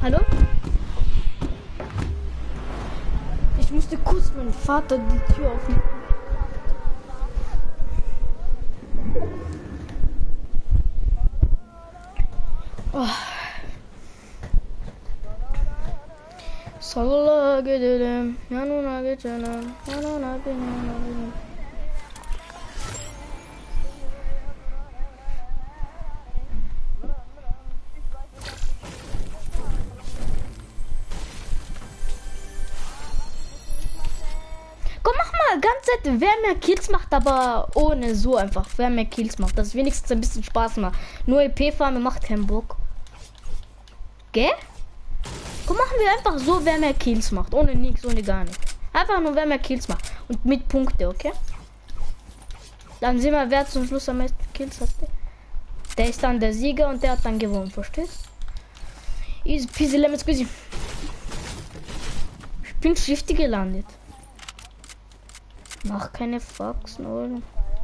Hallo? Ich musste kurz meinem Vater die Tür aufmachen. Oh. Salla gidelim, yanına geçelim, yanına gidelim. Komm, mach mal ganz Zeit, wer mehr Kills macht, aber ohne so einfach. Wer mehr Kills macht, dass wenigstens ein bisschen Spaß macht. Nur EP-Farmen macht keinen Bock. Gell? Komm, machen wir einfach so, wer mehr Kills macht. Ohne nichts, ohne gar nichts. Einfach nur, wer mehr Kills macht. Und mit Punkte, okay? Dann sehen wir, wer zum Schluss am meisten Kills hatte. Der ist dann der Sieger und der hat dann gewonnen, verstehst? Easy peasy lemon squeezy. Ich bin Shifty gelandet. Mach keine Faxen, oder?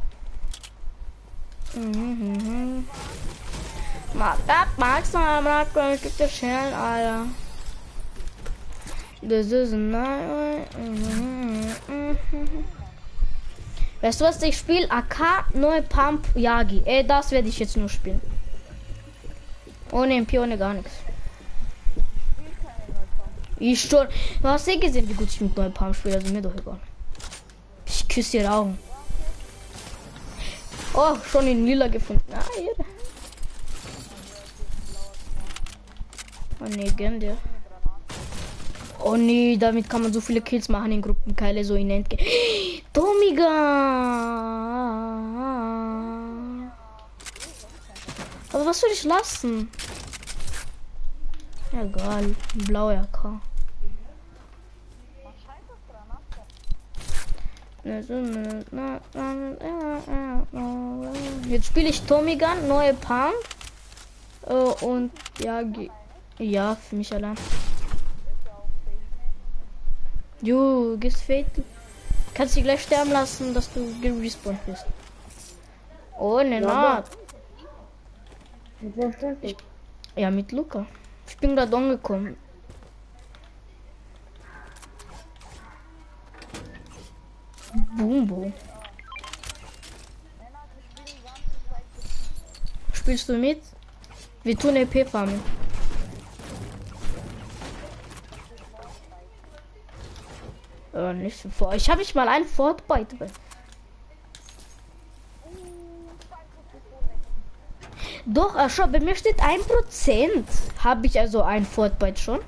Magst du gibt es Schellen, Alter. Das ist ein Weißt du was, ich spiele AK, neue Pump, Yagi. Ey, das werde ich jetzt nur spielen. Ohne MP, ohne gar nichts. Ich schon. Du hast eh gesehen, wie gut ich mit neuen Pump spiele, also mir doch egal. Ich küsse ihre Augen. Oh, schon in Lila gefunden. Ah, hier. Oh nee, gönn dir. Oh nee, damit kann man so viele Kills machen in Gruppenkeile, so in Endgame. Tomiga! Aber was soll ich lassen? Egal, blaue AK. Jetzt spiele ich Tommy Gun, neue Pump und ja, für mich allein. Du gehst Fate. Kannst dich gleich sterben lassen, dass du gerespawnt bist. Oh, ne, na. Ja, mit Luca. Ich bin gerade angekommen. Bumbo. Spielst du mit? Wir tun EP farmen. Nicht so vor. Ich habe nicht mal einen Fortbyte. Doch, schau, bei mir steht 1%. Habe ich also ein Fortbyte schon.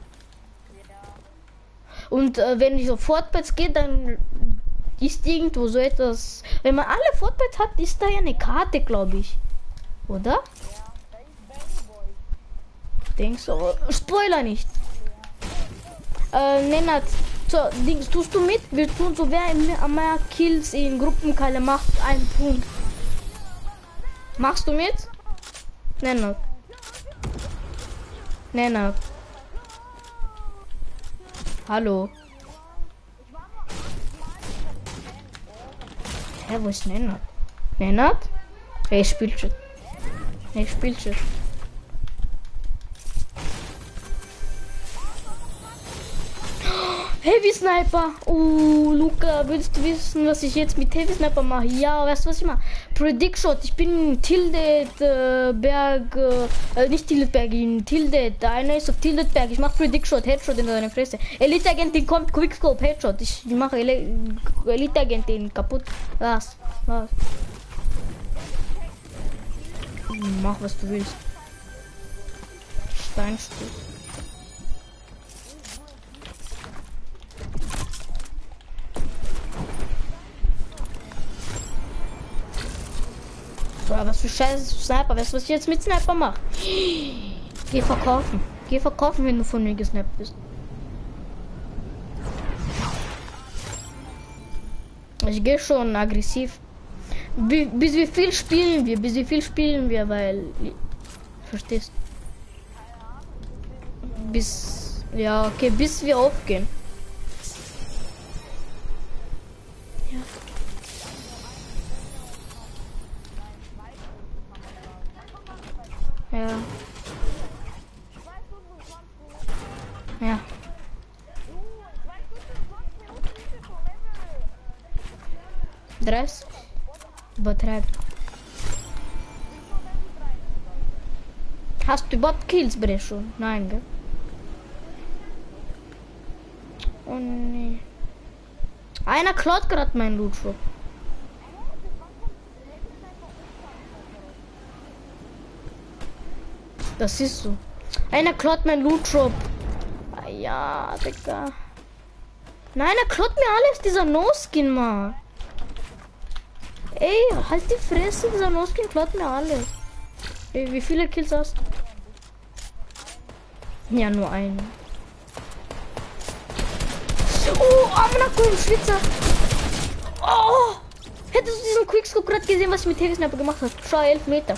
Und wenn ich so Fortbytes geht, dann ist irgendwo so etwas. Wenn man alle Fortbytes hat, ist da ja eine Karte, glaube ich. Oder? Denkst du? Spoiler nicht. Nennert. So, Dings, tust du mit? Wir tun so, wer mehr Kills in Gruppenkeile macht, einen Punkt. Machst du mit? Nennert. Nennert. Hallo. Hä, wo ist Nennert? Nennert? Hey, spielt schon. Hey, spielt schon. Heavy Sniper. Oh, Luca, willst du wissen, was ich jetzt mit Heavy Sniper mache? Ja, weißt du, was ich mache? Predict Shot. Ich bin Tilted Berg, nicht Tilted Berg, in Tilted. Einer ist auf Tilted Berg. Ich mache Predict Shot, Headshot in deine Fresse. Elite Agentin kommt, Quickscope, Headshot. Ich mache Elite Agentin kaputt. Was? Mach, was du willst. Steinstuhl. Was für scheiß Sniper. Weißt du, was ich jetzt mit Sniper mache? Geh verkaufen. Geh verkaufen, wenn du von mir gesnappt bist. Ich gehe schon aggressiv. Bis wie viel spielen wir? Bis wie viel spielen wir? Weil... Verstehst? Bis... Ja, okay. Bis wir aufgehen. Ja. Ja. Dress? Übertreibt. Hast du überhaupt Kills, Bre, schon? Nein, gell? Oh nee. Einer klaut gerade meinen Loot Shop. Das ist so. Einer klaut meinen Loot Shop. Ah, ja, Digga. Nein, er klaut mir alles, dieser No-Skin, Mann. Ey, halt die Fresse, dieser No-Skin klaut mir alles. Ey, wie viele Kills hast du? Ja, nur einen. Oh, Amanako im Schwitzer. Oh, hättest du diesen Quickscope gerade gesehen, was ich mit Heavy Sniper gemacht habe? Schau, 11 Meter.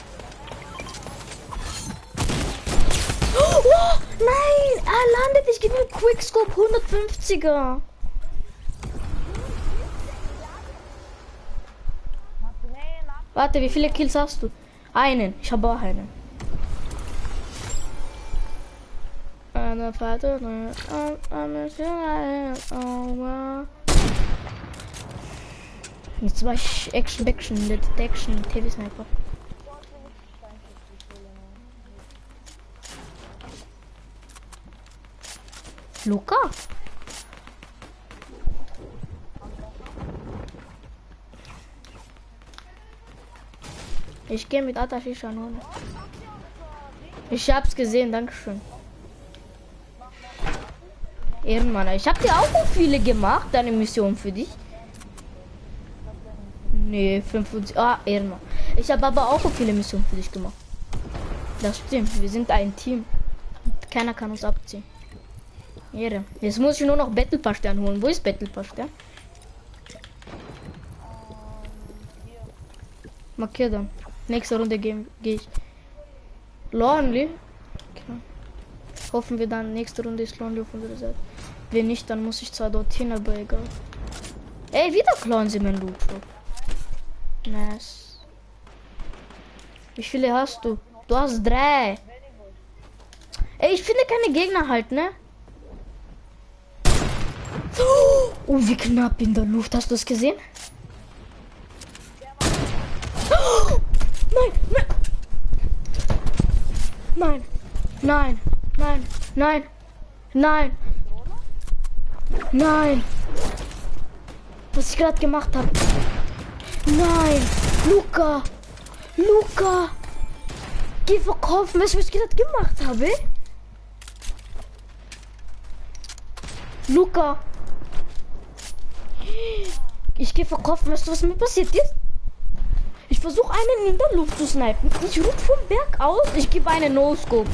Oh, nein, er landet. Ich gebe mir Quickscope 150er. Warte, wie viele Kills hast du? Einen. Ich habe auch einen. Jetzt war ich Action, Detection, TV Sniper. Luca? Ich gehe mit Atashi Shanone. Ich hab's gesehen, dankeschön. Ehrenmann, ich hab dir auch so viele gemacht, deine Mission für dich. Nee, 75. Ah, Ehrenmann. Ich habe aber auch so viele Missionen für dich gemacht. Das stimmt, wir sind ein Team. Keiner kann uns abziehen. Ehre. Jetzt muss ich nur noch Battle Pass Stern holen. Wo ist Battle Pass Stern? Markier dann. Nächste Runde gehe ich. Lonely. Okay. Hoffen wir dann, nächste Runde ist Lonely auf unserer Seite. Wenn nicht, dann muss ich zwar dorthin, aber egal. Ey, wieder klauen sie mein Loot. Nice. Wie viele hast du? Du hast 3. Ey, ich finde keine Gegner halt, ne? Oh, wie knapp in der Luft. Hast du es gesehen? Oh, nein, nein. Nein, nein, nein, nein, nein. Was ich gerade gemacht habe. Nein, Luca, Luca. Geh verkaufen, weißt du, was ich gerade gemacht habe? Luca. Ich gehe verkaufen, weißt du, was mir passiert ist? Ich versuche einen in der Luft zu snipen. Ich rufe vom Berg aus, ich gebe einen No-Scope.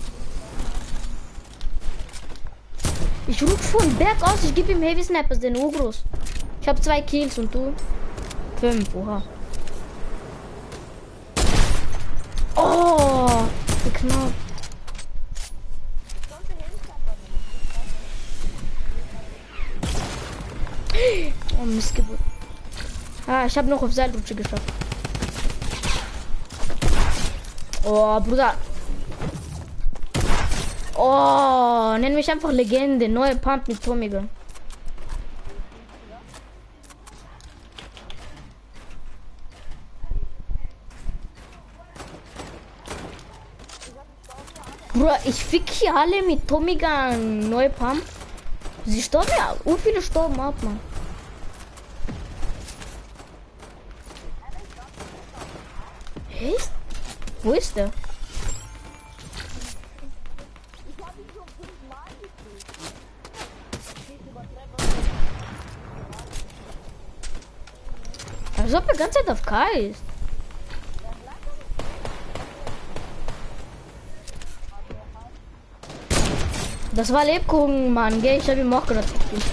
Ich rufe vom Berg aus, ich gebe ihm Heavy Snipers, den Urgroß. Ich habe 2 Kills und du? 5, oha. Oh, wie knapp. Oh, Missgeburt. Ah, ich habe noch auf Seilrutsche geschafft. Oh, Bruder. Oh, nenn mich einfach Legende. Neue Pump mit Tommy Gun. Bruder, ich fick hier alle mit Tommy Gun. Neue Pump. Sie sterben ja. Wie viele sterben ab, Mann? Echt? Wo ist der? Als ob er ganze Zeit auf K ist. Das war Lebkuchen, Mann, gell? Ich habe ihm auch gerade gespielt.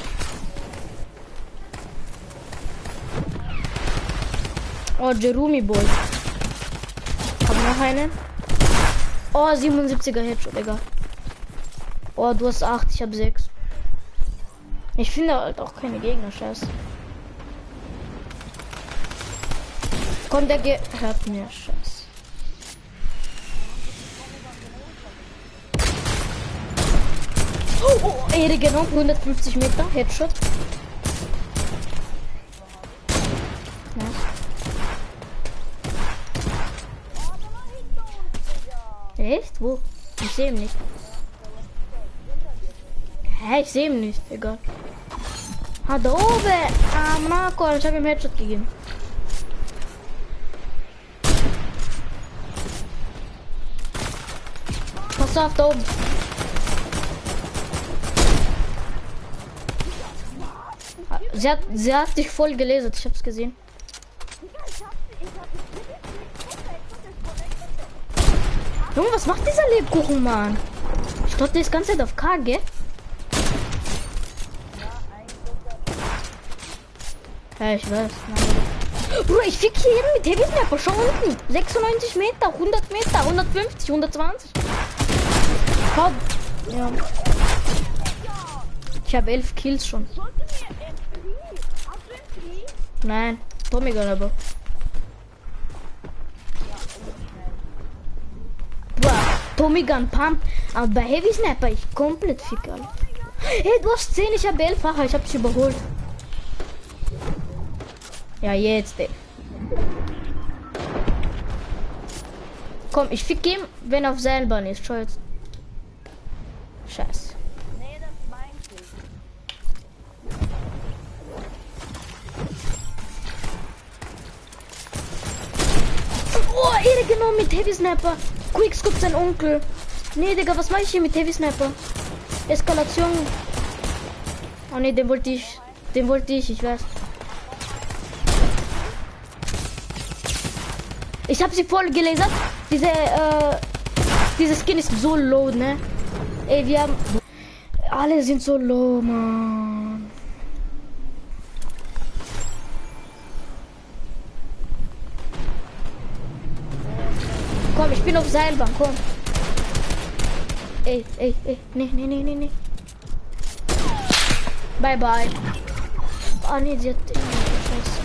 Oh, Jerumi Boy. Hab noch einen. Oh, 77er Headshot, egal. Oh, du hast 8, ich habe 6. Ich finde halt auch keine Gegner, scheiße. Komm, der hört mir, scheiße. Oh, Ehre genommen, 150 Meter, Headshot. Nice. Echt? Wo? Ich sehe ihn nicht. Hä, ich sehe ihn nicht. Egal. Ah, da oben. Ah, Marco, ich habe ihm Headshot gegeben. Pass auf, da oben. Sie hat dich voll gelesen, ich hab's gesehen. Junge, was macht dieser Lebkuchen, Mann? Ich glaube, der ist ganze Zeit auf K, gell? Ja, ich weiß. Bro, ich fick hier jeden mit Heavy Sniper. Schau unten. 96 Meter, 100 Meter, 150, 120. Komm. Ja. Ich habe 11 Kills schon. Nein, Tommy Gun aber. Boah, Tommy Gun Pump. Aber bei Heavy Sniper ich komplett fick, Alter. Hey, du hast 10, ich habe 11 facher, ich hab dich überholt. Ja, jetzt, ey. Komm, ich fick ihm, wenn er auf Seilbahn ist. Schau jetzt. Scheiße. Nee, das mein ich. Oh, Ehre genommen mit Heavy Sniper. Quickscope sein Onkel. Nee, Digga, was mache ich hier mit Heavy Sniper? Eskalation. Oh nee, den wollte ich. Ich weiß. Ich habe sie voll gelesen. Diese Skin ist so low, ne? Ey, wir haben... Alle sind so low, man. Komm, ich bin auf Seilbahn, komm. Ey. Nee. Bye, bye. Ah, nee, sie hat... Scheiße.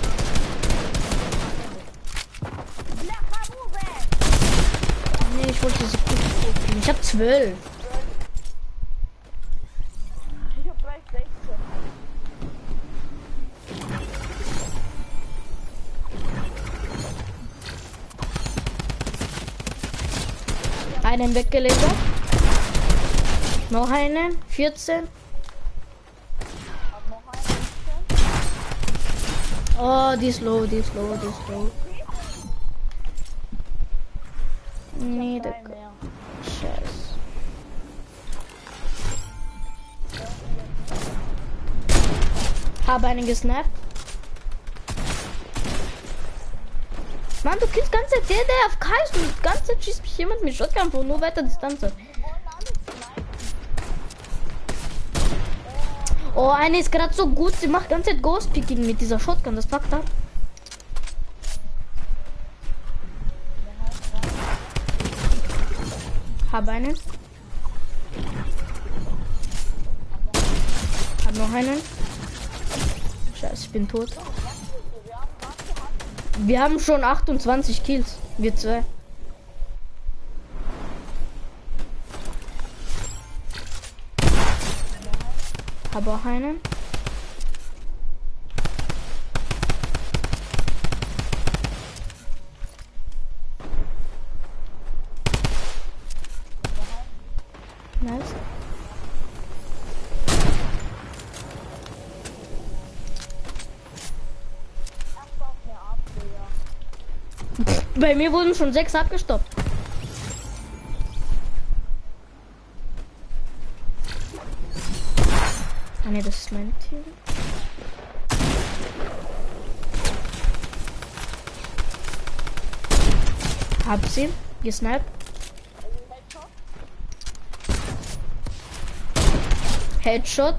Nee, ich wollte sie gut gucken. Ich hab 12. Ich hab gleich 16. Einen weggelegt. Noch einen. 14. Oh, die ist low. Nee, der Scheiß. Habe einen gesnappt. Mann, du killst ganze Zeit der auf Kai ist und ganze Zeit schießt mich jemand mit Shotgun von nur weiter Distanz. Oh, eine ist gerade so gut, sie macht ganze Zeit Ghost Picking mit dieser Shotgun, das packt ab. Hab einen. Hab noch einen. Scheiße, ich bin tot. Wir haben schon 28 Kills. Wir zwei. Hab auch einen. Nice. Bei mir wurden schon 6 abgestoppt. Ah ne, das ist mein Team. Hab sie gesniped. Headshot.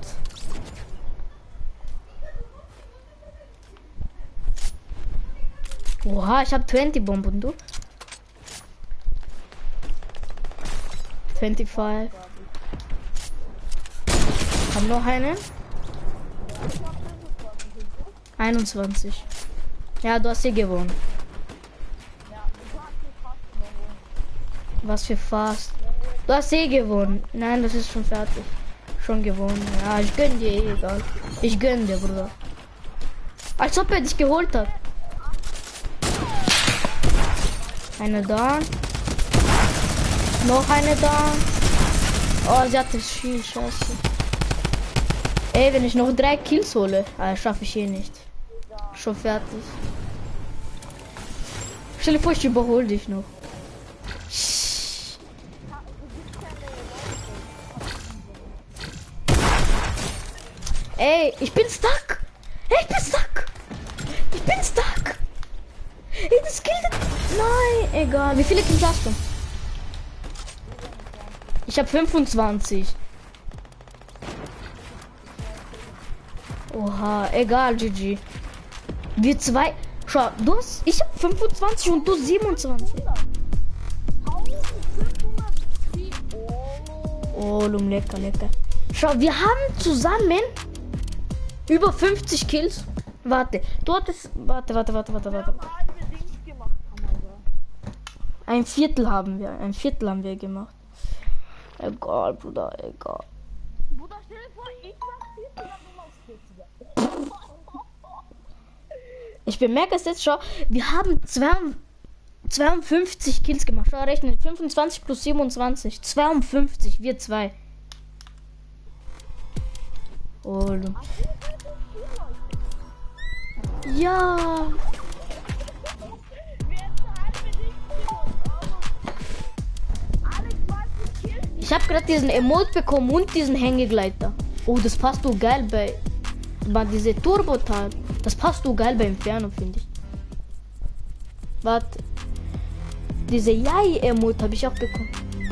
Oha, ich hab 20 Bomben, du? 25. Haben noch einen? 21. Ja, du hast sie gewonnen. Was für fast. Du hast sie gewonnen. Nein, das ist schon fertig. Schon gewonnen. Ja, ich gönn dir, egal. Ich gönn dir, Bruder. Als ob er dich geholt hat. Eine da. Noch eine da. Oh, sie hatte viel Scheiße. Ey, wenn ich noch 3 Kills hole, schaffe ich eh nicht. Schon fertig. Stell dir vor, ich überhole dich noch. Ey, ich bin stuck. Ey, ich bin stuck. Ich bin stuck. Ey, das killt. Nein, egal. Wie viele Kills hast du? Ich habe 25. Oha, egal, GG. Wir zwei. Schau, du hast. Ich habe 25 und du 27. Oh, lecker, lecker. Schau, wir haben zusammen über 50 Kills. Warte, du hattest. Warte. Ein Viertel haben wir gemacht. Egal, Bruder, egal. Bruder, stell dir vor, ich mach 4, dann du machst 40. Ich bemerke es jetzt schon, wir haben 52 Kills gemacht. Schau, rechnen. 25 plus 27. 52, wir zwei. Oh, ja. Ich habe gerade diesen Emote bekommen und diesen Hängegleiter. Oh, das passt du geil bei diese Turbo-Teil. Das passt du geil bei Inferno, finde ich. Warte. Diese Jai-Emote habe ich auch bekommen.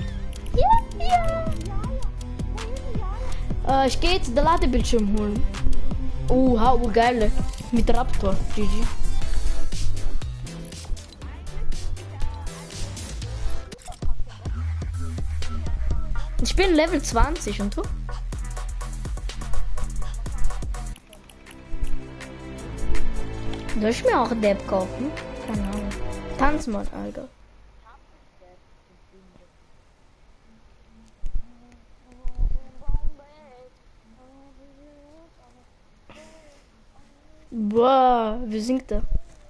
Ja. Ich gehe jetzt den Ladebildschirm holen. Oh, geil. Mit Raptor. GG. Ich bin Level 20 und du? Soll ich mir auch Depp kaufen? Keine Ahnung. Tanzmod, Alter. Boah, wie singt er?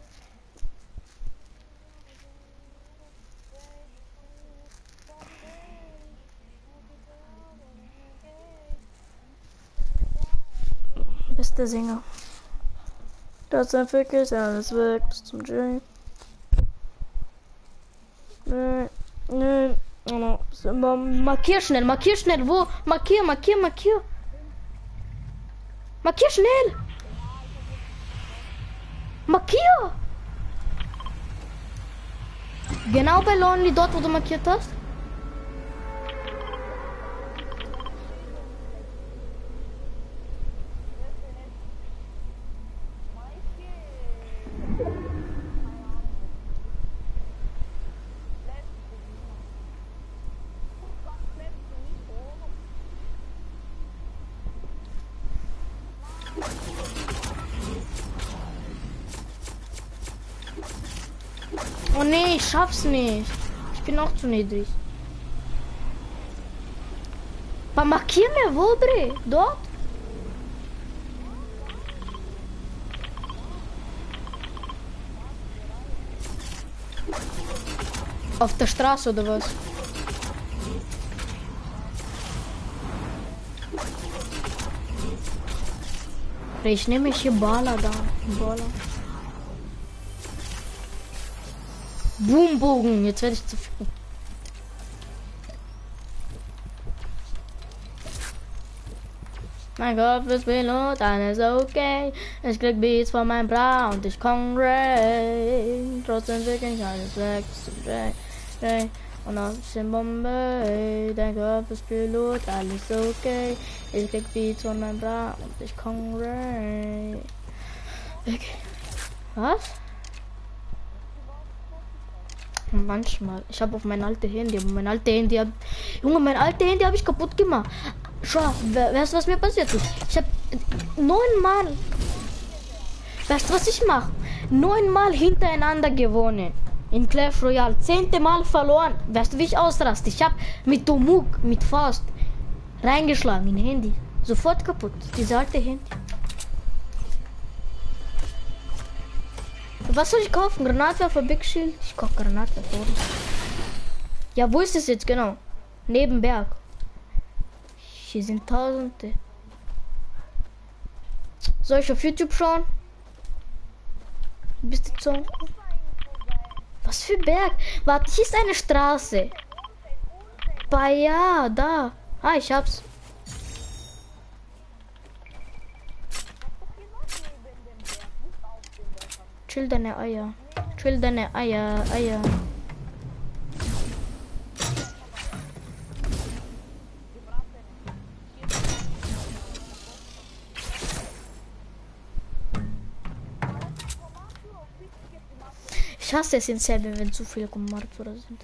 Bester Sänger. Das entwickelt alles weg bis zum J. Nö. Markier schnell, wo? Markier. Markier schnell. Markier. Genau bei Lonely, dort wo du markiert hast. Oh nee, ich schaff's nicht. Ich bin auch zu niedrig. Aber markier mir wo, Bre? Dort? Auf der Straße oder was? Ich nehme hier Baller da. Baller. Boombogen, jetzt werde ich zu viel. Mein Kopf ist Pilot, alles okay. Ich krieg Beats von meinem Bra und ich komm rein. Trotzdem will ich alles weg zum J. Und auf in Bombay. Dein Kopf ist Pilot, alles okay. Ich krieg Beats von meinem Bra und ich komm rein. Okay. Was? Manchmal. Ich habe auf mein altes Handy. Junge, mein altes Handy habe ich kaputt gemacht. Schau, weißt du, was mir passiert ist? Ich habe 9-mal. Weißt du, was ich mache? 9-mal hintereinander gewonnen. In Clash Royale. 10. Mal verloren. Weißt du, wie ich ausraste? Ich habe mit Domuk, mit Faust reingeschlagen in Handy. Sofort kaputt. Die Seite hin. Was soll ich kaufen? Granatwerfer, Big Shield? Ich kaufe Granatwerfer, oder? Ja, wo ist es jetzt genau? Neben Berg. Hier sind Tausende. Soll ich auf YouTube schauen? Bist du so? Was für Berg? Warte, hier ist eine Straße. Ja, da. Ah, ich hab's. Chill deine Eier. Chill deine Eier, Eier. Ich hasse es in Serbien, wenn zu viele Marktführer sind.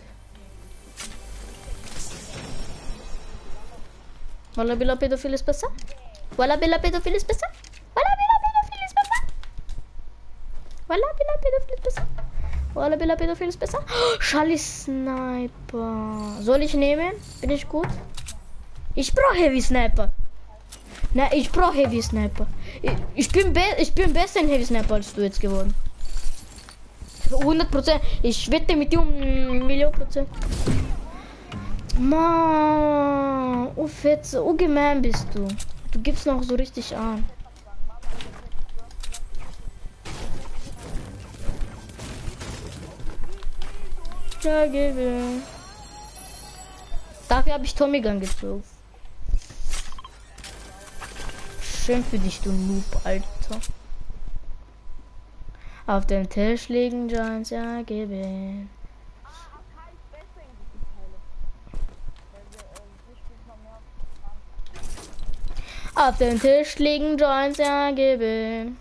Walla Billa Pädophil ist besser? Walla Billa Pädophil ist besser? Walla Billa Pädophil ist besser? Walla Billa Pädophil ist besser? Walla Billa Pädophil ist besser? Oh, Charlie Sniper. Soll ich nehmen? Bin ich gut? Ich brauche Heavy Sniper. Nein, ich brauche Heavy Sniper. Ich bin besser in Heavy Sniper als du jetzt geworden. 100%. Ich wette mit dir um 1.000.000%. Mann, oh Fetze, oh gemein bist du. Du gibst noch so richtig an. Ja, gebe. Dafür habe ich Tommy Gun gezogen. Schön für dich, du Noob, Alter. Auf dem Tisch liegen Giants, ja, gebe. Auf dem Tisch liegen Joints, ja, gebe.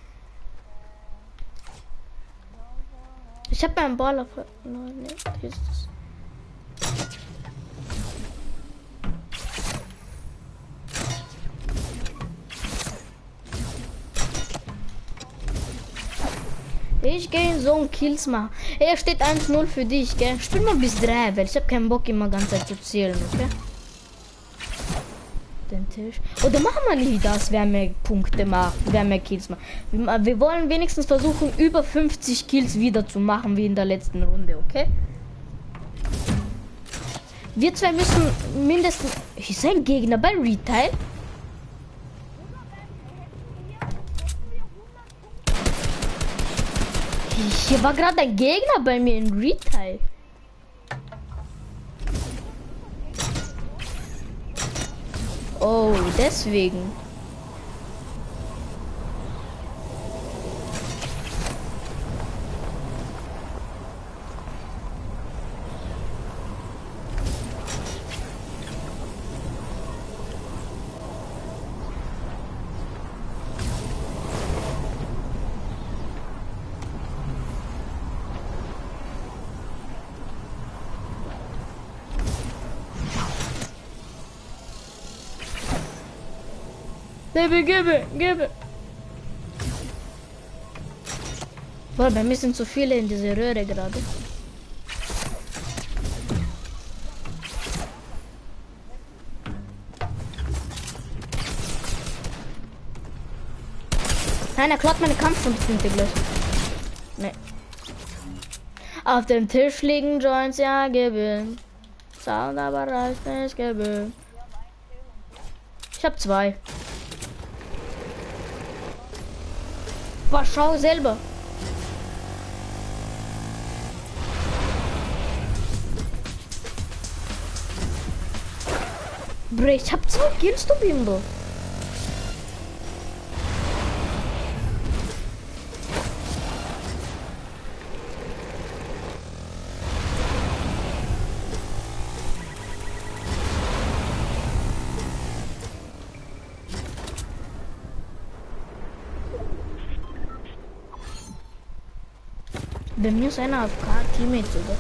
Ich habe meinen Ball auf. Nein, nee, hier ist es. Ich gehe in so einen Kills machen. Er steht 1-0 für dich, gell? Spiel mal bis 3, weil ich habe keinen Bock immer ganz Zeit zu zählen, okay? Den Tisch. Oder machen wir nicht das, wer mehr Punkte macht, wer mehr Kills macht. Wir wollen wenigstens versuchen, über 50 Kills wieder zu machen, wie in der letzten Runde, okay? Wir zwei müssen mindestens... Ist ein Gegner bei Retail? Hier war gerade ein Gegner bei mir in Retail. Oh, deswegen. Gebe. Boah, bei mir sind so viele in dieser Röhre gerade. Nein, er klaut meine Kampfpunkte gleich. Nee. Auf dem Tisch liegen Joints, ja, gebe. Sound aber reicht nicht, gebe. Ich hab 2. Boah, schau selber. Bre, ich hab 2 Kills, du Bimbo. Bei mir ist einer AFK Teammate sogar.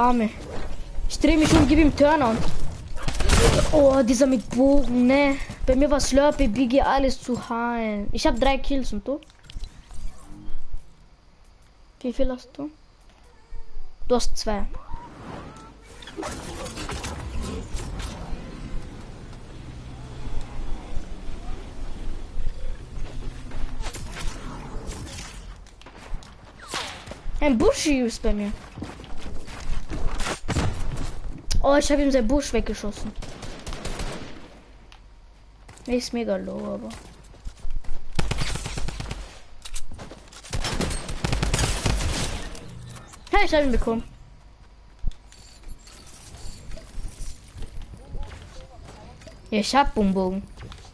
Arme. Ich drehe mich um, gib ihm Turner. Oh, dieser mit Bogen, ne? Bei mir war Slurpee, Biggie, alles zu heilen. Ich habe 3 Kills und du? Wie viel hast du? Du hast 2. Ein Buschi ist bei mir. Oh, ich habe ihm sein Busch weggeschossen. Er ist mega low, aber. Hey, ich habe ihn bekommen. Ja, ich hab Bogen.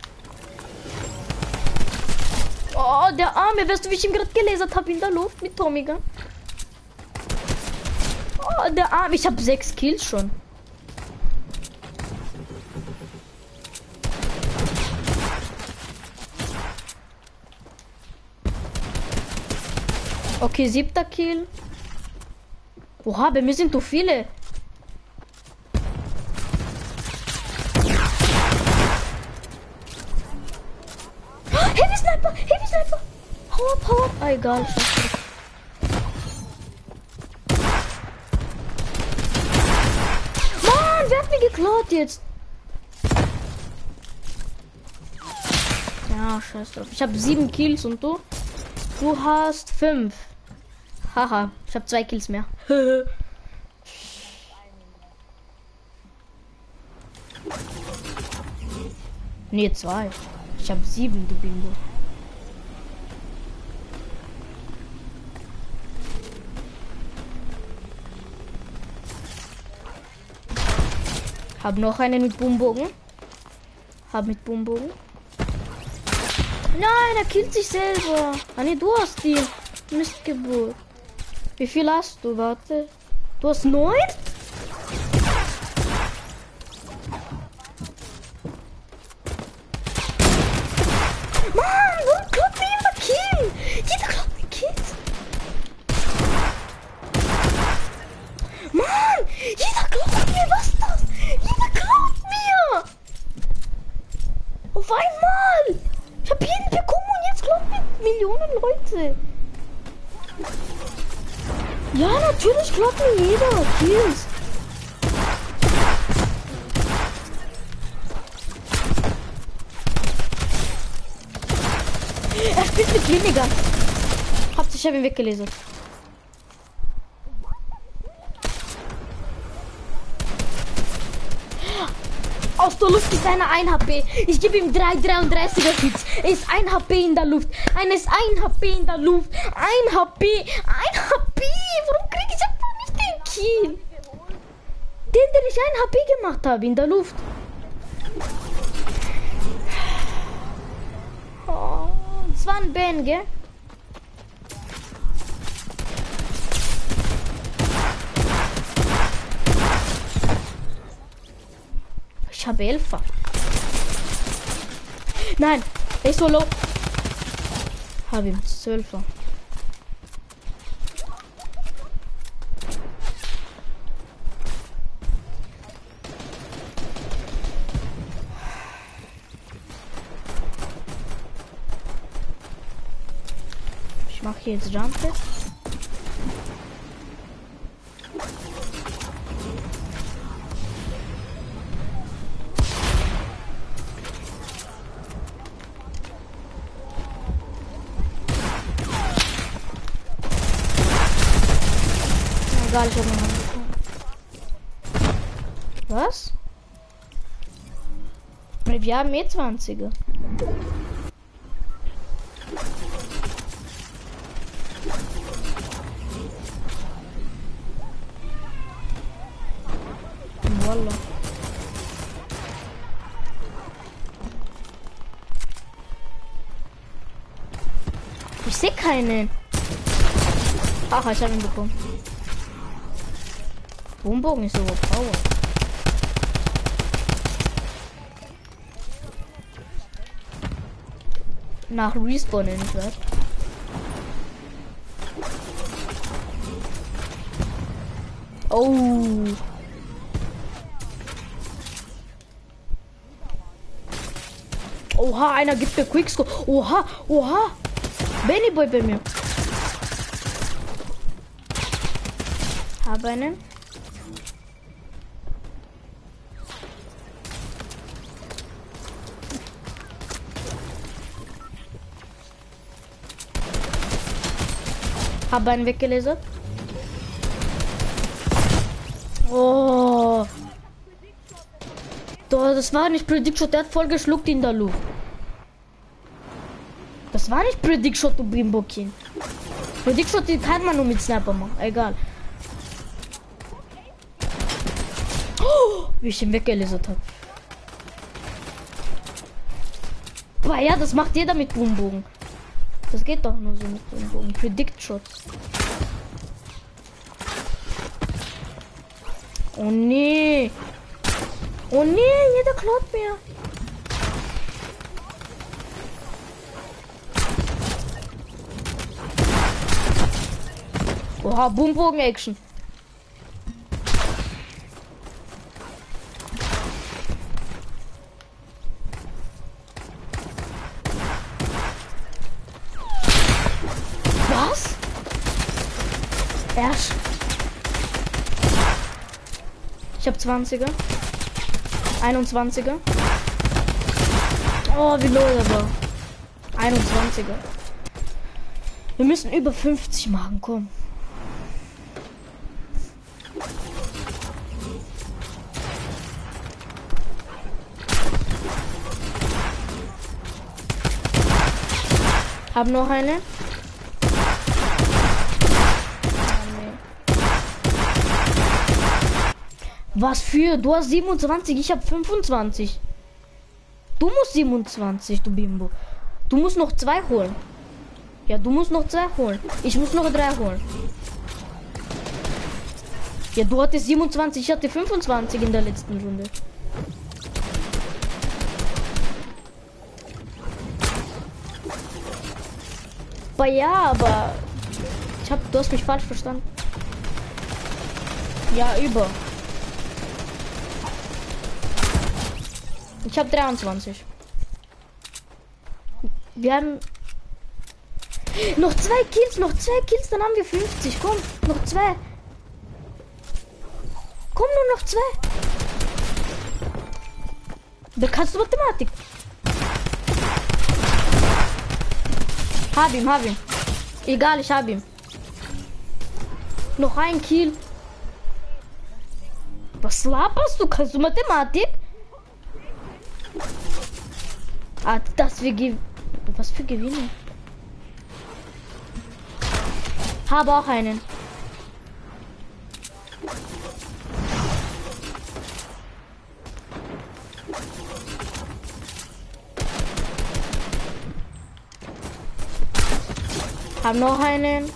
Oh, der Arme, weißt du, wie ich ihn gerade gelasert habe in der Luft mit Tommy Gun? Oh, der Arme, ich habe 6 Kills schon. Okay, 7. Kill. Oha, bei mir sind doch viele. Heavy Sniper, Heavy Sniper. Hau ab, hau ab. Ah, egal. Mann, wer hat mir geklaut jetzt? Ja, scheiß drauf. Ich habe 7 Kills und du? Du hast 5. Haha, ich habe 2 Kills mehr. Nee, 2. Ich habe 7, du Bingo. Hab noch einen mit Boombogen. Hab mit Boombogen. Nein, er killt sich selber. Ah nee, du hast die Mistgeburt. Wie viel hast du? Warte. Du hast 9? Mann, warum klappt mir jeder Kill? Jeder klappt mir Kills. Mann, jeder klappt mir. Was ist das? Jeder klappt mir. Auf einmal. Ich hab jeden bekommen und jetzt glauben mir Millionen Leute. Ja, natürlich glaubt mir jeder. Kills. Er spielt mit weniger. Ich habe ihn weggelesen. Aus der Luft ist einer 1 HP. Ich gebe ihm 3 33er Hits. Er ist 1 HP in der Luft. Einer ist 1 HP in der Luft. 1 HP. 1 HP. Warum kriege ich einfach nicht den Kill? Den ich 1 HP gemacht habe in der Luft. Oh, das war ein Ben, gell? Ich habe 11. Nein, er ist so low. Habe ihm 12. Ich mache hier jetzt Jump Test. Egal, ich habe noch einen bekommen. Was? Wir haben eh 20er. Wallah. Ich sehe keinen. Ach, ich habe ihn bekommen. Boombogen ist so Power. Nach Respawnen, nicht wahr? Oh. Oha, einer gibt mir Quickscope. Oha, oha. Benny Boy bei mir. Habe einen. Habe einen weggelesen. Oh. Doch, das war nicht Prediction, der hat voll geschluckt in der Luft. Das war nicht Prediction, du Bimbokin. Prediction, die kann man nur mit Sniper machen. Egal. Oh, wie ich ihn weggelesen habe. Aber ja, das macht jeder mit Boombogen. Das geht doch nur so mit Boombogen. Predict Shots. Oh nee. Oh nee, jeder klaut mir. Oha, Boombogen-Action. Was? Erst. Ich hab 20er. 21er. Oh, wie low der war. 21er. Wir müssen über 50 machen, komm. Hab noch eine. Was für? Du hast 27, ich habe 25. Du musst 27, du Bimbo. Du musst noch 2 holen. Ja, du musst noch 2 holen. Ich muss noch 3 holen. Ja, du hattest 27, ich hatte 25 in der letzten Runde. Aber ja, aber du hast mich falsch verstanden. Ja, über. Ich habe 23. Wir haben noch 2 Kills, dann haben wir 50. Komm, noch 2. Komm, nur noch 2. Da kannst du Mathematik. Hab ihn. Egal, ich hab ihn. Noch ein Kill. Was laberst du? Kannst du Mathematik? Ah, das wir gewinnen. Was für Gewinne? Habe auch einen. Haben noch einen.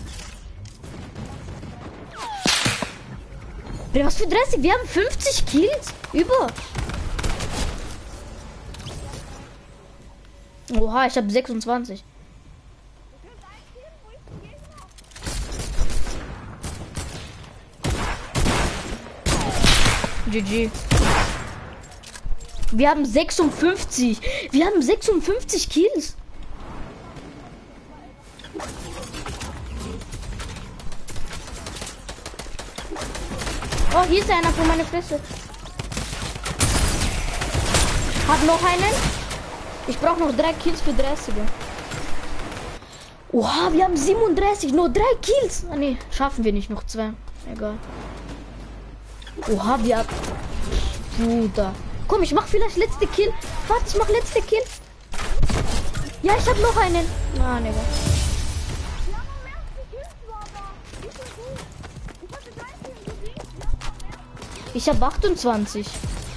Was für 30? Wir haben 50 Kills. Über. Oha, ich habe 26. GG. Wir haben 56. Wir haben 56 Kills. Oh, hier ist einer für meine Fresse. Hab noch einen. Ich brauche noch 3 Kills für 30er. Oha, wir haben 37. Nur 3 Kills. Ah, nee, schaffen wir nicht. Noch 2. Egal. Oha, wir haben... Bruder. Komm, ich mach vielleicht letzte Kill. Warte, ich mach letzte Kill. Ja, ich habe noch einen. Ah, nee, ich habe 28.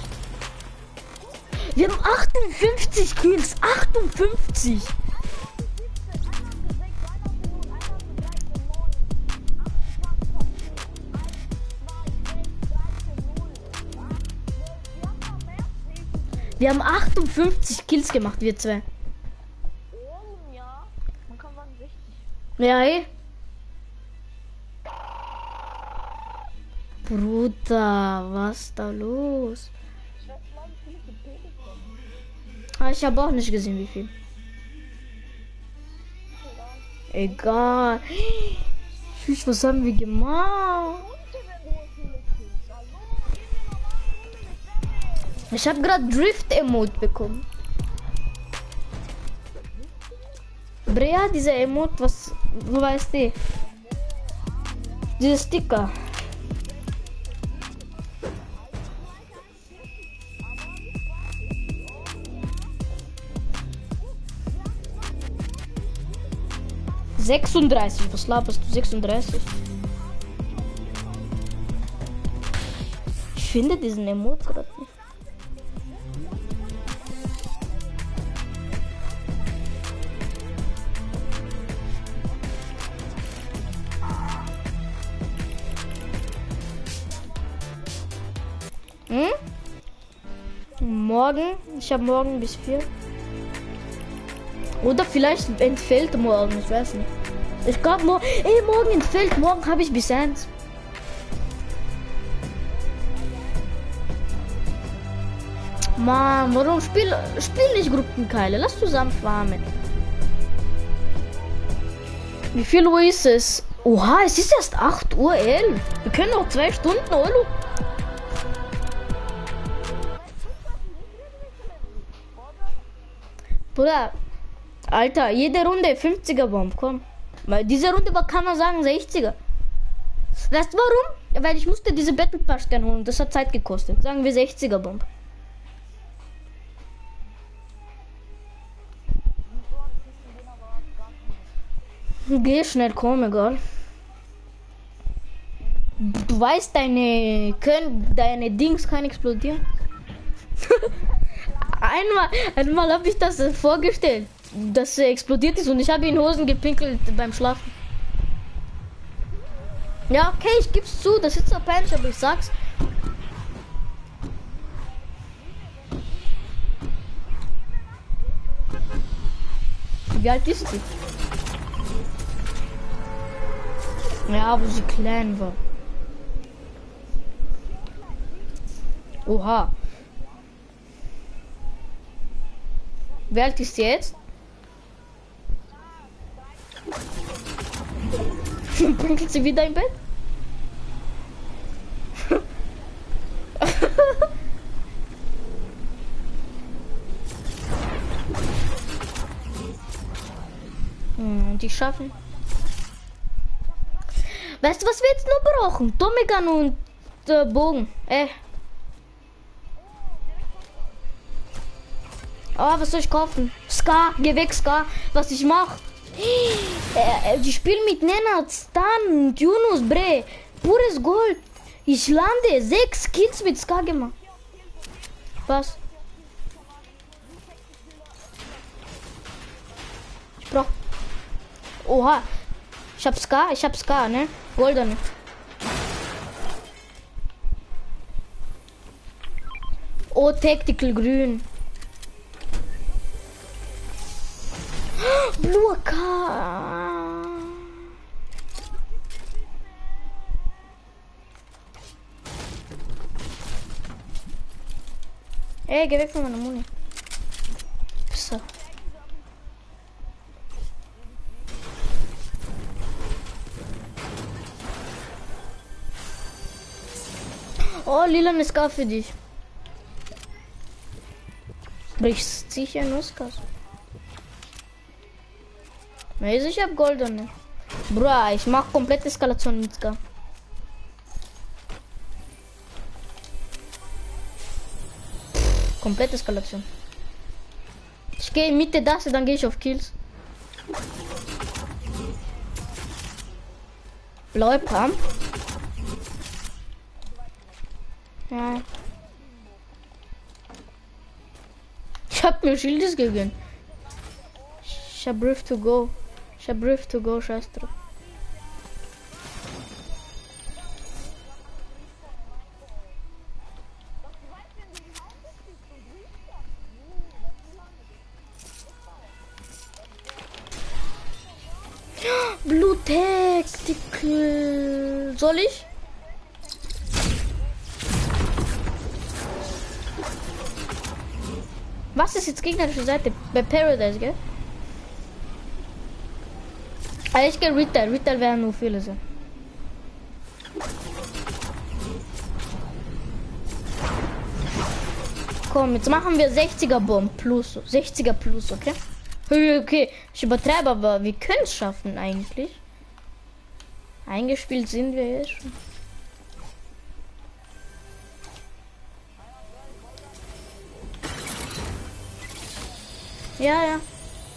Wir haben 58 Kills. 58. Wir haben 58 Kills gemacht, wir zwei. Ja, man kann sagen 60. Ja, ey. Bruder, was da los? Ich weiß mal, wie viele getötet werden. Ah, ich habe auch nicht gesehen, wie viel. Egal. Tschüss, was haben wir gemacht? Ich habe gerade Drift-Emote bekommen. Brea, dieser Emote, was, du weißt die? Diese Sticker. ...36, was laberst du? 36. Ich finde diesen Emote gerade nicht. Morgen, ich habe morgen bis 4. Oder vielleicht entfällt morgen, ich weiß nicht. Ich glaube morgen entfällt, morgen habe ich bis 1. Mann, warum spiel nicht Gruppenkeile? Lass zusammen farmen. Wie viel Uhr ist es? Oha, es ist erst 8:11 Uhr. Wir können noch 2 Stunden, oder? Bruder, Alter, jede Runde 50er Bomb, komm. Weil diese Runde kann man sagen 60er. Weißt du warum? Weil ich musste diese Battle Pass Stern holen. Das hat Zeit gekostet. Sagen wir 60er Bomb. Geh schnell, komm, egal. Du weißt, deine Dings kann explodieren. Einmal habe ich das vorgestellt, dass er explodiert ist und ich habe in Hosen gepinkelt beim Schlafen. Ja, okay, ich geb's zu, das ist zwar peinlich, aber ich sag's. Wie alt ist sie? Ja, wo sie klein war. Oha. Wie alt ist sie jetzt? Pinkelt sie wieder im Bett? Die schaffen. Weißt du, was wir jetzt nur brauchen? Tomigan und Bogen. Oh, was soll ich kaufen? Scar, geh weg, Scar. Was ich mach? Die spielen mit Nenad, Stan und Yunus, bre. Pures Gold. Ich lande 6 Kills mit Scar gemacht. Was? Ich brauch. Oha. Ich hab Scar, ne? Golden. Oh, Tactical Grün. Blue Car. Ey, geh weg von meiner Muni. So. Oh, lila Scar für dich. Brichst sicher Nuskas. Ich hab goldene. Bra, ich mach komplette Eskalation mit Scar. Komplette Eskalation. Ich gehe in Mitte das, dann gehe ich auf Kills. Blaue Pump. Ja. Ich hab mir Schildes gegönnt. Ich hab Rift to go. Scheiß drauf. Blue Tactical. Soll ich? Was ist jetzt gegnerische Seite? Bei Paradise, gell? Ah, ich gehe Retail. Retail werden nur viele sein. Komm, jetzt machen wir 60er Bomb plus. 60er plus, okay? Okay, ich übertreibe, aber wir können es schaffen eigentlich. Eingespielt sind wir jetzt schon. Ja, ja.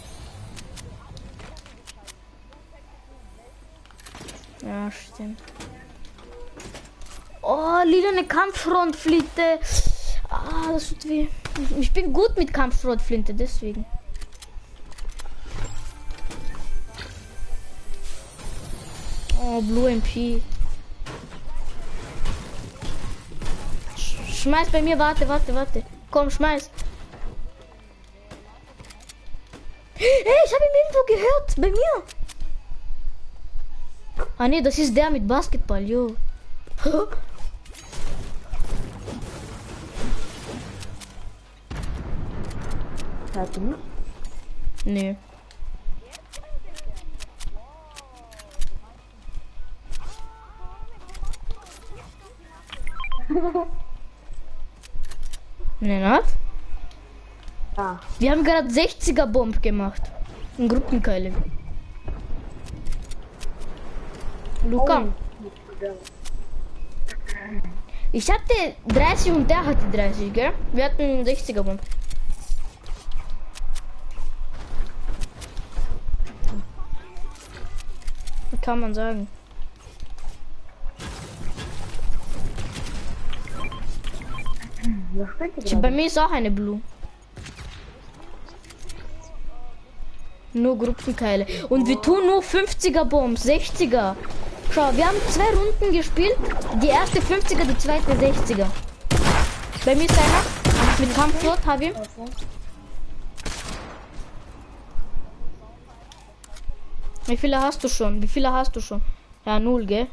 Ja, stimmt. Oh, lilane Kampffrontflinte. Ah, das tut weh. Ich bin gut mit Kampffrontflinte, deswegen. Oh, Blue MP. Schmeiß bei mir, warte. Komm, schmeiß. Hey, ich habe ihn irgendwo gehört. Bei mir. Ah nee, das ist der mit Basketball, jo. Hört du mich? Nee. Nenad? Ja. Wir haben gerade 60er Bomb gemacht. In Gruppenkeile. Luca. Ich hatte 30 und der hatte 30, gell? Wir hatten 60er Bomb. Kann man sagen. Bei mir ist auch eine Blue. Nur Gruppenkeile. Und wir tun nur 50er Bombs, 60er. Schau, wir haben 2 Runden gespielt. Die erste 50er, die zweite 60er. Bei mir ist einer mit Kampfflot, habe ich. Wie viele hast du schon? Ja, 0, gell?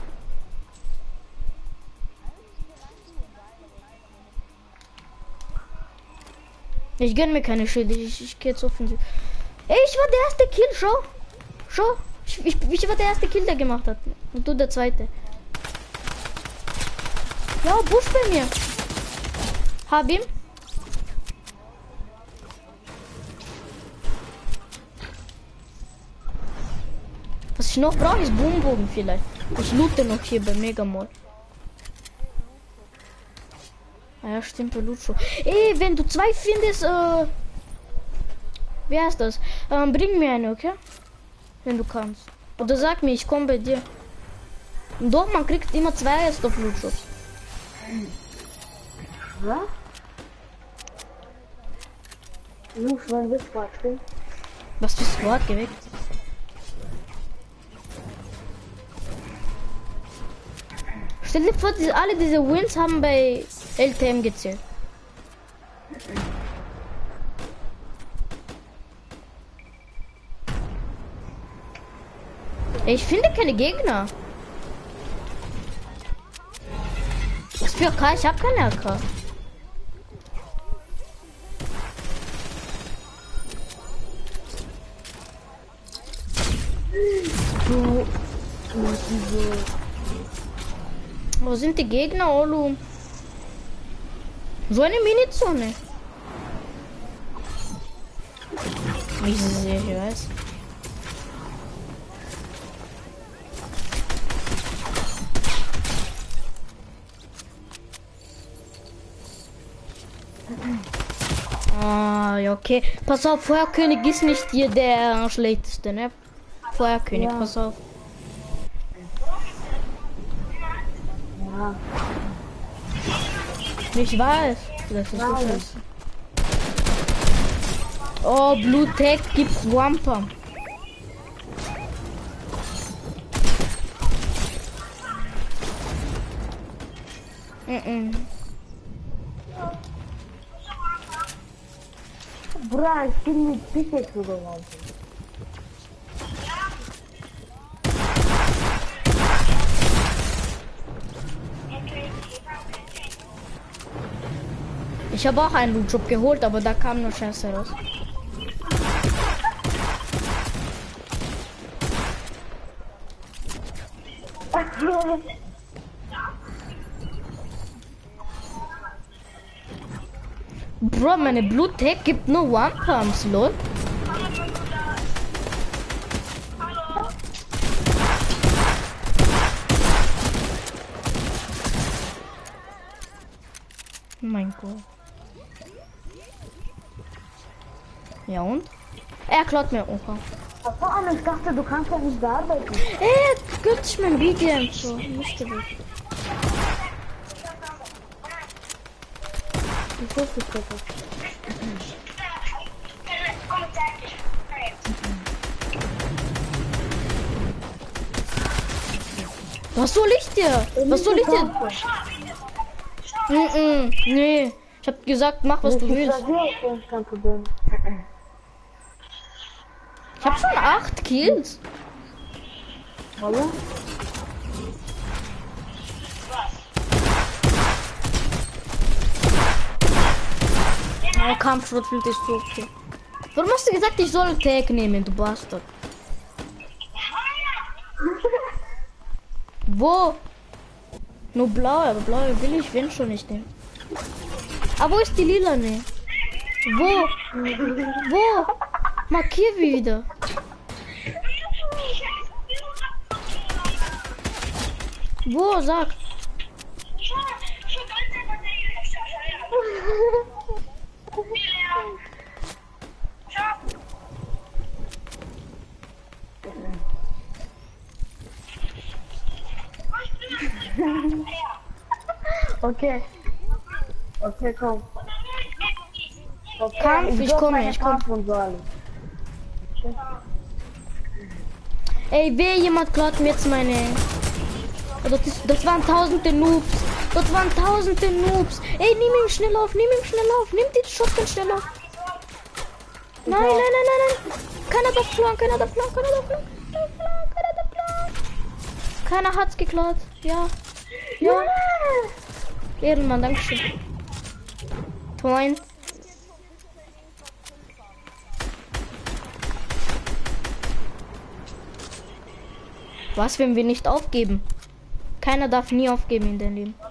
Ich gönn mir keine Schilde. Ich gehe jetzt offensiv. Ey, ich war der erste Kill, schau. Ich war der erste Kill, der gemacht hat. Und du der zweite. Ja, Busch bei mir. Hab ihn. Was ich noch brauche, ist Boombogen vielleicht. Ich loote noch hier bei Megamall. Ja, stimmt, der Loot schon. Ey, wenn du 2 findest, wie heißt das? Bring mir eine, okay? Wenn du kannst. Oder sag mir, ich komme bei dir. Und doch, man kriegt immer 2 erst auf Loot-Shops. Was? Jungs, mein Wisswort stimmt. Was für Wort geweckt? Stell dir vor, alle diese Wins haben bei LTM gezählt. Ich finde keine Gegner. Was für AK? Ich habe keine AK. Wo sind die Gegner, Olu? So eine Mini-Zone. Wie sie sehe, ich weiß. Ah, ja, okay. Pass auf, Feuerkönig ist nicht hier der schlechteste, ne? Feuerkönig, ja. Pass auf. Ja. Ich weiß. Das ist so scheiße. Oh, Blue Tech gibt's Wampa. Bra, ich bin mit Pickaxe gelaufen. Ich habe auch einen Loot-Job geholt, aber da kam nur Scheiße raus. Bro, meine Blut-Tag gibt nur One-Pumps, lol. Oh mein Gott. Ja und? Er klaut mir Opa. Achso, Anna, ich dachte, du kannst ja nicht bearbeiten. Gönnt sich mein Video so. Müsste das. Ich wusste es nicht. Was soll ich dir? Was soll ich dir? Nee. Ich hab gesagt, mach was du willst. Kein Problem. Ich hab schon 8 Kills. Oder? Oh, Kampfschrotflinte ist so okay. Warum hast du gesagt, ich soll Tag nehmen, du Bastard? Wo? Nur blau, aber blau will ich, wenn schon nicht nehmen. Aber wo ist die lila? Ne? Wo? Wo? Markier wieder. Wo? Sag. Okay. Okay, komm. Okay, Kampf, ich komme, ich komme. Und so alles. Ey, wer jemand klaut mir jetzt meine... Das waren tausende Noobs. Das waren tausende Noobs. Ey, nimm ihn schnell auf, nimm ihn schnell auf. Nimm die Shotgun schnell auf. Nein, nein, nein, nein, nein. Keiner darf flanken, keiner darf flanken, keiner darf flanken. Keiner darf flanken. Keiner hat's geklaut. Ja. Ja. Ehrenmann, dankeschön. Point. Was, wenn wir nicht aufgeben? Keiner darf nie aufgeben in deinem Leben.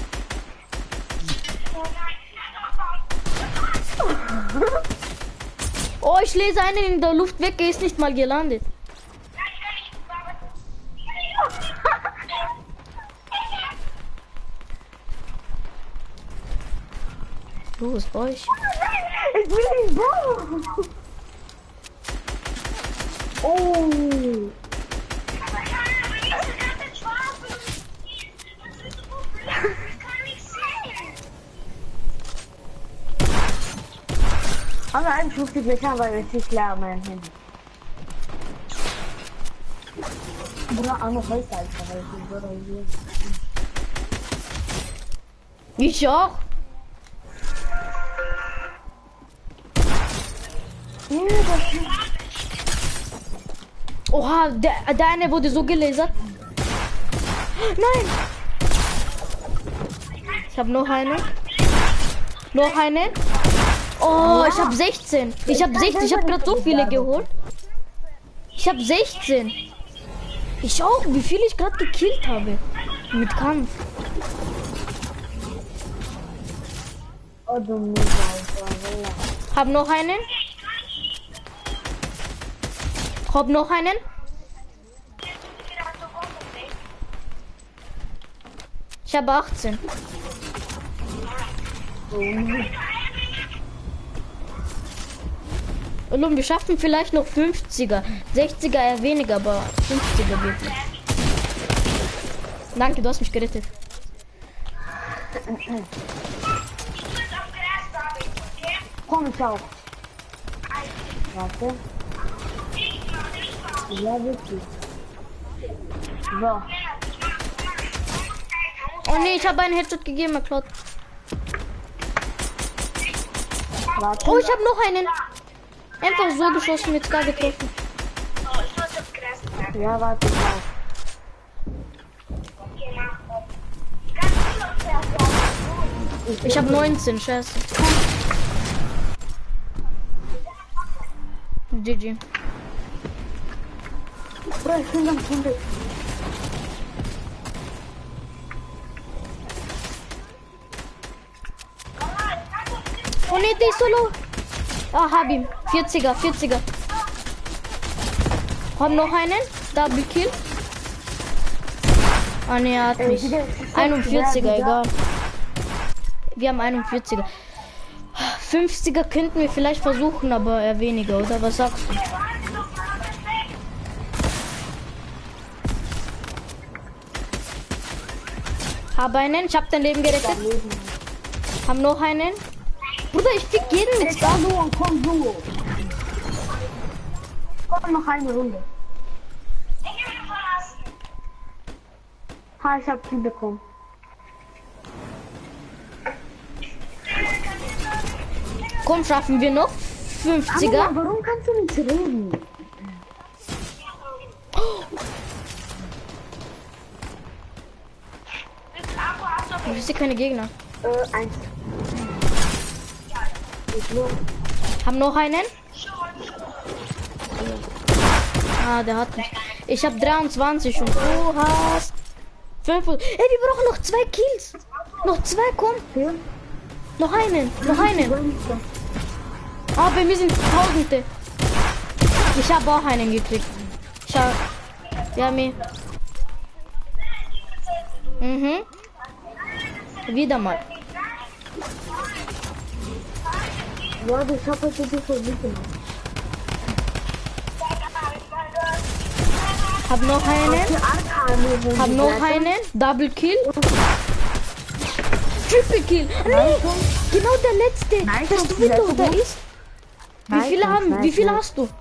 Oh, ich lese einen in der Luft weg, er ist nicht mal gelandet. Los, euch. Ich will nicht bauen. Oh. Aber eigentlich ruft die gleich an, weil es ist klar, mein Handy. Bruder, auch noch weiß Alter, weil ich würde hier. Ich auch. Oha, der eine wurde so gelasert. Nein! Ich habe noch einen. Noch einen. Oh, ich habe 16. Ich habe 16. Ich habe gerade so viele geholt. Ich habe 16. Ich auch. Wie viel ich gerade gekillt habe. Mit Kampf. Oh, du Mieser, Alter. Hab noch einen. Hab noch einen. Ich habe 18. Und wir schaffen vielleicht noch 50er. 60er eher weniger, aber 50er wirklich. Danke, du hast mich gerettet. Komm, ich auch. Warte. Ja, wirklich. So. Oh nee, ich habe einen Headshot gegeben, er klaut. Warte. Oh, ich habe noch einen. Einfach so geschossen, mit Scar getroffen. Ja, warte, ich auch. Ich habe 19, scheiße. GG. Bruder, ich bin ganz hungrig. Oh ne, der ist solo. Ah, hab ihn. 40er, 40er. Haben noch einen? Double Kill. Ah ne, er hat mich. 41er, egal. Wir haben 41er. 50er könnten wir vielleicht versuchen, aber eher weniger, oder? Was sagst du? Habe einen, ich habe dein Leben gerettet. Haben noch einen. Bruder, ich fick jeden mit Scar. Komm, du. Komm, noch eine Runde. Ha, ich hab Kill bekommen. Komm, schaffen wir noch 50er. Aber warum kannst du nicht reden? Ich sehe keine Gegner. Eins. Haben noch einen? Ah, der hat mich. Ich habe 23 und du hast 5. Ey, wir brauchen noch 2 Kills. Noch 2, komm. Ja. Noch einen, noch einen. Aber wir sind Tausende. Ich habe auch einen gekriegt. Schau. Ja, mir. Mhm. Wieder mal. Ja, ich hab heute die versuchen. Hab noch einen. Hab noch einen. Double Kill. Triple Kill. Nee, genau der letzte. Weißt du, wie du da ist? Wie viele hast du?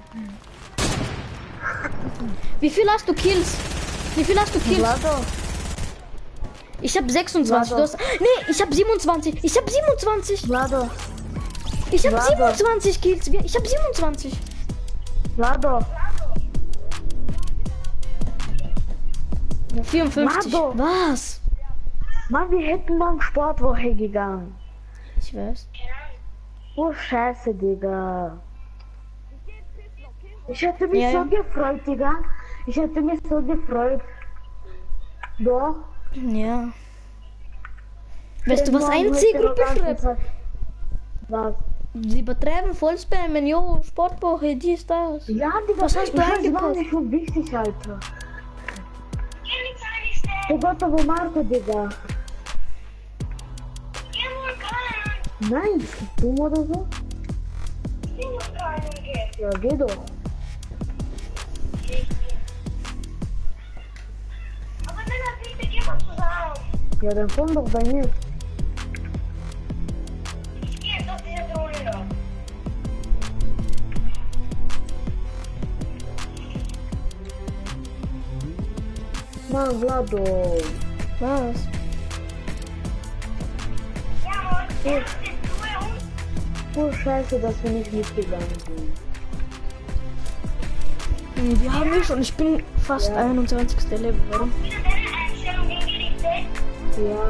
Wie viel hast du Kills? Wie viel hast du Kills? Ich habe 26. Du hast, nee, ich habe 27. Ich habe 27. Lado. Ich habe 27 Kills. Ich habe 27. Lado. 54. Lado. Was? Mann, wir hätten morgen Sportwoche gegangen. Ich weiß. Oh, scheiße, Digga. Ich hätte mich so gefreut, Digga. Ich hätte mich so gefreut. Doch. Ja. Weißt du, was ein Zielgruppe schreibt? Was? Sie betreiben Vollspammen, jo, Sportwoche, dies, das. Ja, Digga, Was hast du das war eingepasst? nicht so wichtig, Alter. Oh Gott, wo Marco, Digga? Nein, bist du dumm oder so? Ja, geh doch. Ja, dann komm doch bei mir. Mann, Vlado. Was? Oh, scheiße, dass wir nicht mitgegangen sind. Wir haben schon, ich bin fast 21. Level, warum? Ja.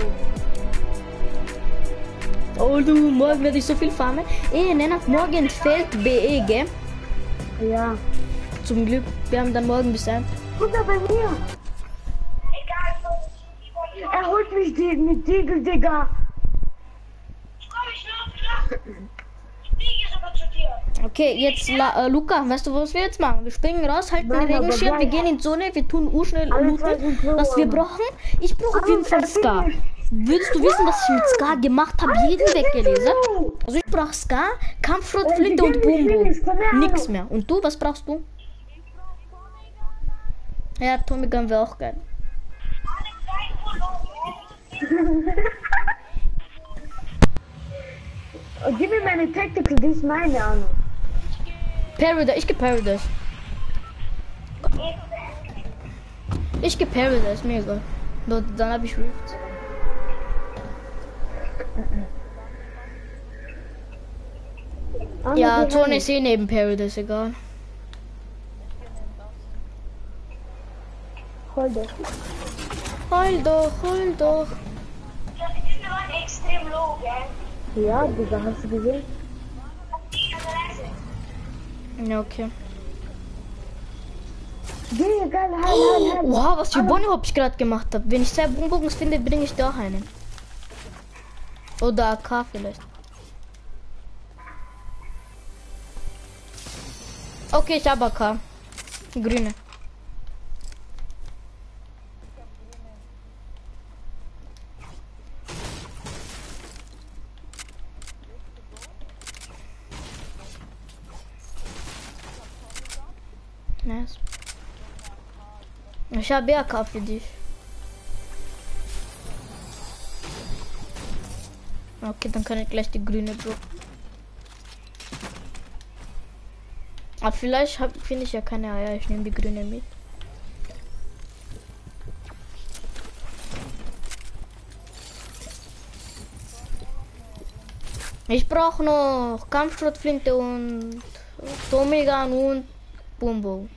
Oh du, morgen werde ich so viel farmen. Nennt morgen fällt BE, gell? Ja. Zum Glück, wir haben dann morgen bis ein. Guck da bei mir. Er holt mich mit Degel, Digga. Okay, jetzt Luca, weißt du, was wir jetzt machen? Wir springen raus, halten den Nein, aber Regenschirm, wir gleich. gehen in die Zone, wir tun urschnell Alle looten, zwei sind so, was wir Alter. brauchen. Ich brauche auf jeden Fall Scar. Willst du wissen, was ich mit Scar gemacht habe? Jeden weggelesen. Also ich brauche Scar, Kampfrot, Flinte und Boom. Nix mehr. Und du, was brauchst du? Ja, Tommy Gun wäre auch geil. Oh, gib mir meine Tactical, die ist meine Ahnung. Paradise, ich geh Paradise. Ich geh Paradise, mir egal. Dann hab ich Rift. Ja, Tony ist eh neben Paradise, egal. Hol doch. Heul doch, heul doch. Wir waren extrem low, gell? Ja, Digga, hast du gesehen? Ja, okay. Geh, geil, heil. Wow, was für Bonnie hab ich gerade gemacht habe. Wenn ich 2 Boombogens finde, bringe ich da einen. Oder AK vielleicht. Okay, ich habe AK. Grüne. Nice. Ich habe AK für dich. Okay, dann kann ich gleich die grüne droppen. Aber vielleicht finde ich ja keine Eier. Ich nehme die grüne mit. Ich brauche noch Kampfschrotflinte und Tommy Gun und Bumbo.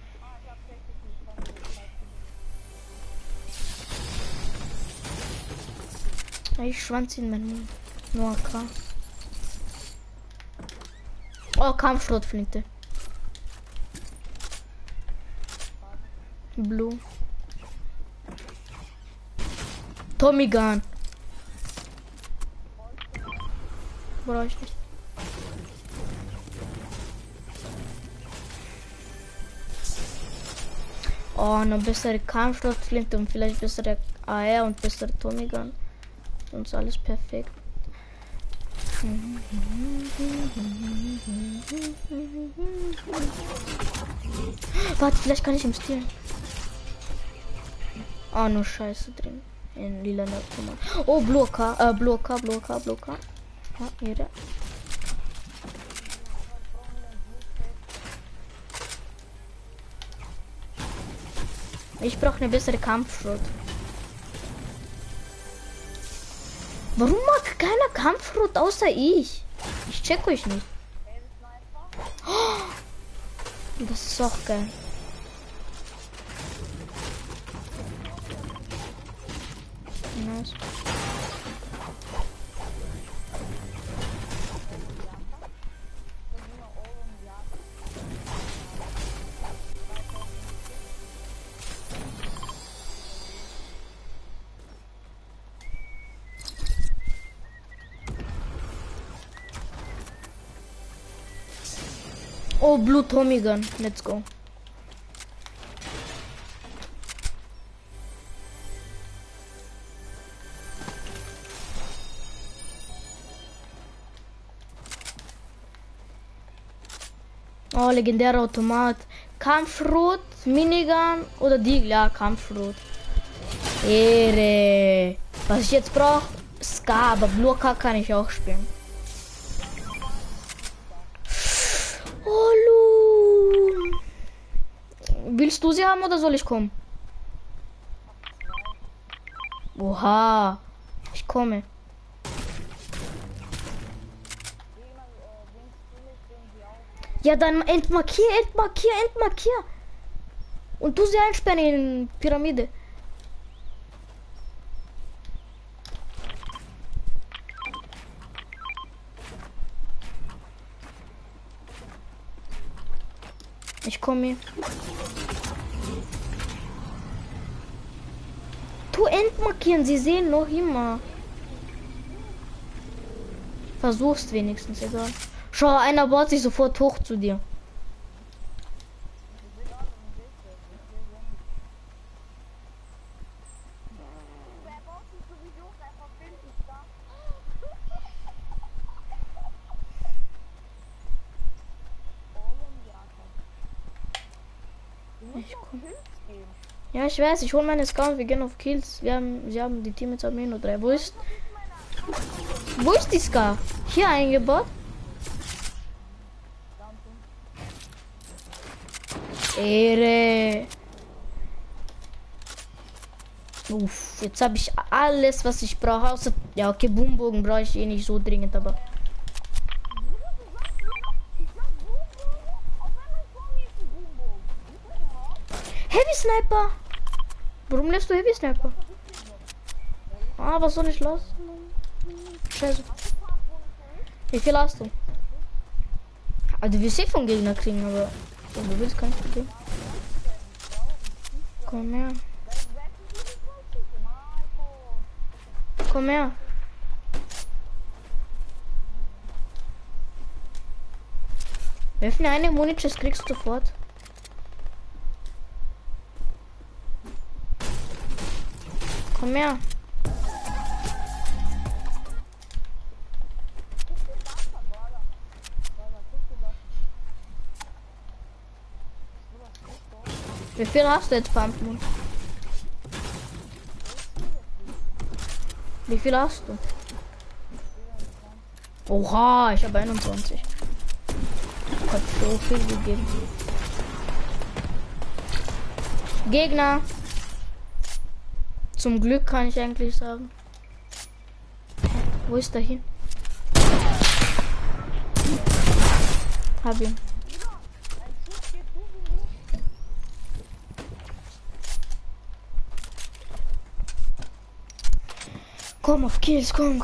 Ich Schwanz in meinen Mund. Nur AK. Oh, Kampfschrotflinte. Blue. Tommy Gun. Brauche ich nicht. Oh, noch bessere Kampfschrotflinte und vielleicht bessere AR und bessere Tommy Gun. Sonst alles perfekt. Warte, vielleicht kann ich ihm stehlen. Ah, nur Scheiße drin. In lila Automat. Oh, Blocker. Blocker. Ja, hier. Ich brauche eine bessere Kampfschrot. Warum mag keiner Kampfschrot außer ich? Ich check euch nicht. Oh, das ist auch geil. Nice. Oh, Blue Tommy Gun. Let's go. Oh, legendärer Automat. Kampfrot, Minigun oder die? Ja, Kampfrot. Ehre. Was ich jetzt brauche, Ska, aber Blue K kann ich auch spielen. Oh, Lu. Willst du sie haben oder soll ich kommen? Oha. Ich komme. Ja, dann entmarkier. Und du sie einsperren in Pyramide. Ich komme. Tu entmarkieren, sie sehen noch immer. Versuchst wenigstens, egal. Schau, einer baut sich sofort hoch zu dir. Ja, ich weiß, ich hole meine Scouts, wir gehen auf Kills. Sie haben die Team jetzt Armee nur 3. Wo ist die Ska? Hier eingebaut? Ehre. Uff, jetzt habe ich alles, was ich brauche. Außer, ja, okay, Boombogen brauche ich eh nicht so dringend, aber. Heavy Sniper. Warum lässt du Heavy Sniper? Ah, was soll ich lassen? Scheiße. Wie viel hast du? Also, du willst eh von Gegner kriegen, aber wenn du willst, kannst du gehen. Komm her. Komm her. Öffne eine Munichest, kriegst du sofort. Komm her. Wie viel hast du jetzt, Pumpmund? Wie viel hast du? Oha, ich habe 21. Ich hab so viel gegeben. Gegner. Zum Glück kann ich eigentlich sagen. Wo ist der hin? Hab ihn. Komm auf Kills, komm.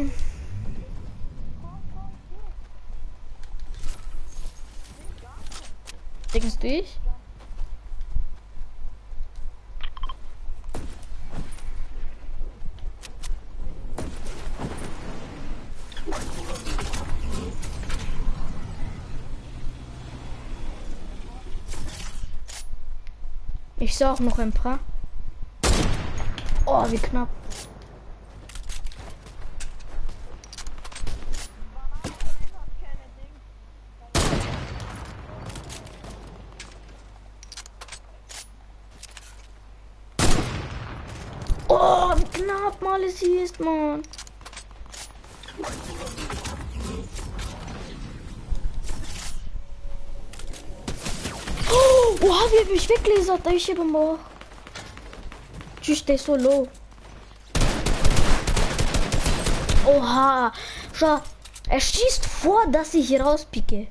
Denkst du ich? Ich sah auch noch ein paar. Oh, wie knapp. Oh, wie knapp mal es hier ist, Mann. Oh, wie hab ich weggelasert? Da ist eben auch. Tschüss, der ist so low. Oha. Schau, er schießt vor, dass ich hier rauspicke.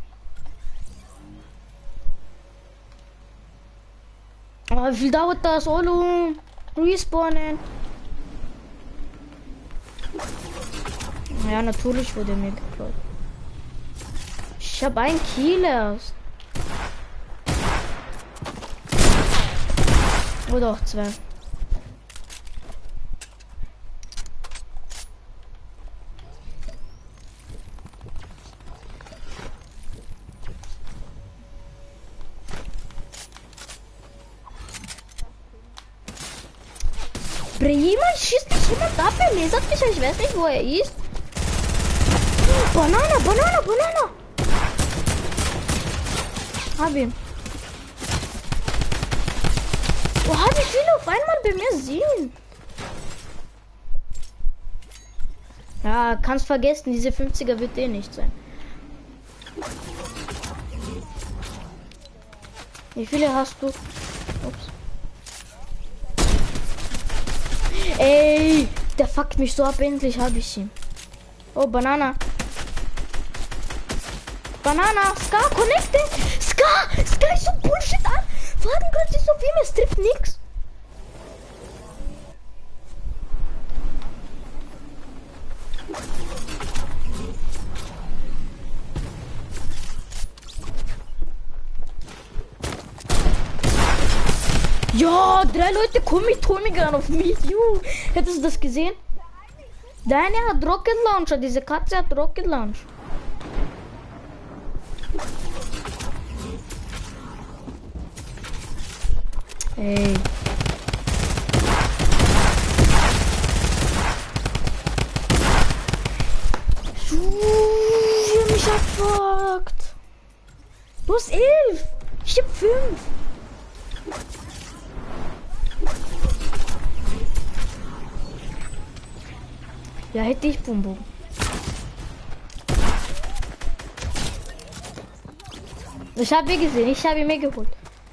Oh, wie viel dauert das? Olo. Respawnen. Ja, natürlich wurde mir geklaut. Ich habe einen Kill erst. Oder auch zwei. Jemand schießt mich jemand ab, er lasert mich, ich weiß nicht, wo er ist. Banana. Hab ihn. Oh, wie viele auf einmal bei mir sehen. Ja, kannst vergessen, diese 50er wird eh nicht sein. Wie viele hast du? Ups. Ey, der fuckt mich so ab, endlich habe ich ihn. Oh, Banana. Ska, connected. Ska ist so Bullshit an. Warten können Sie so viel mehr, es trifft nix. Ja, 3 Leute kommen mit Tomigan auf mich. Hättest du das gesehen? Deine hat Rocket Launcher. Diese Katze hat Rocket Launcher. Ey. Mich abfuckt. Du hast 11. Ich hab 5. Ja, hätte ich Bumbo. Ich habe ihn gesehen, ich habe ihn mir geholt.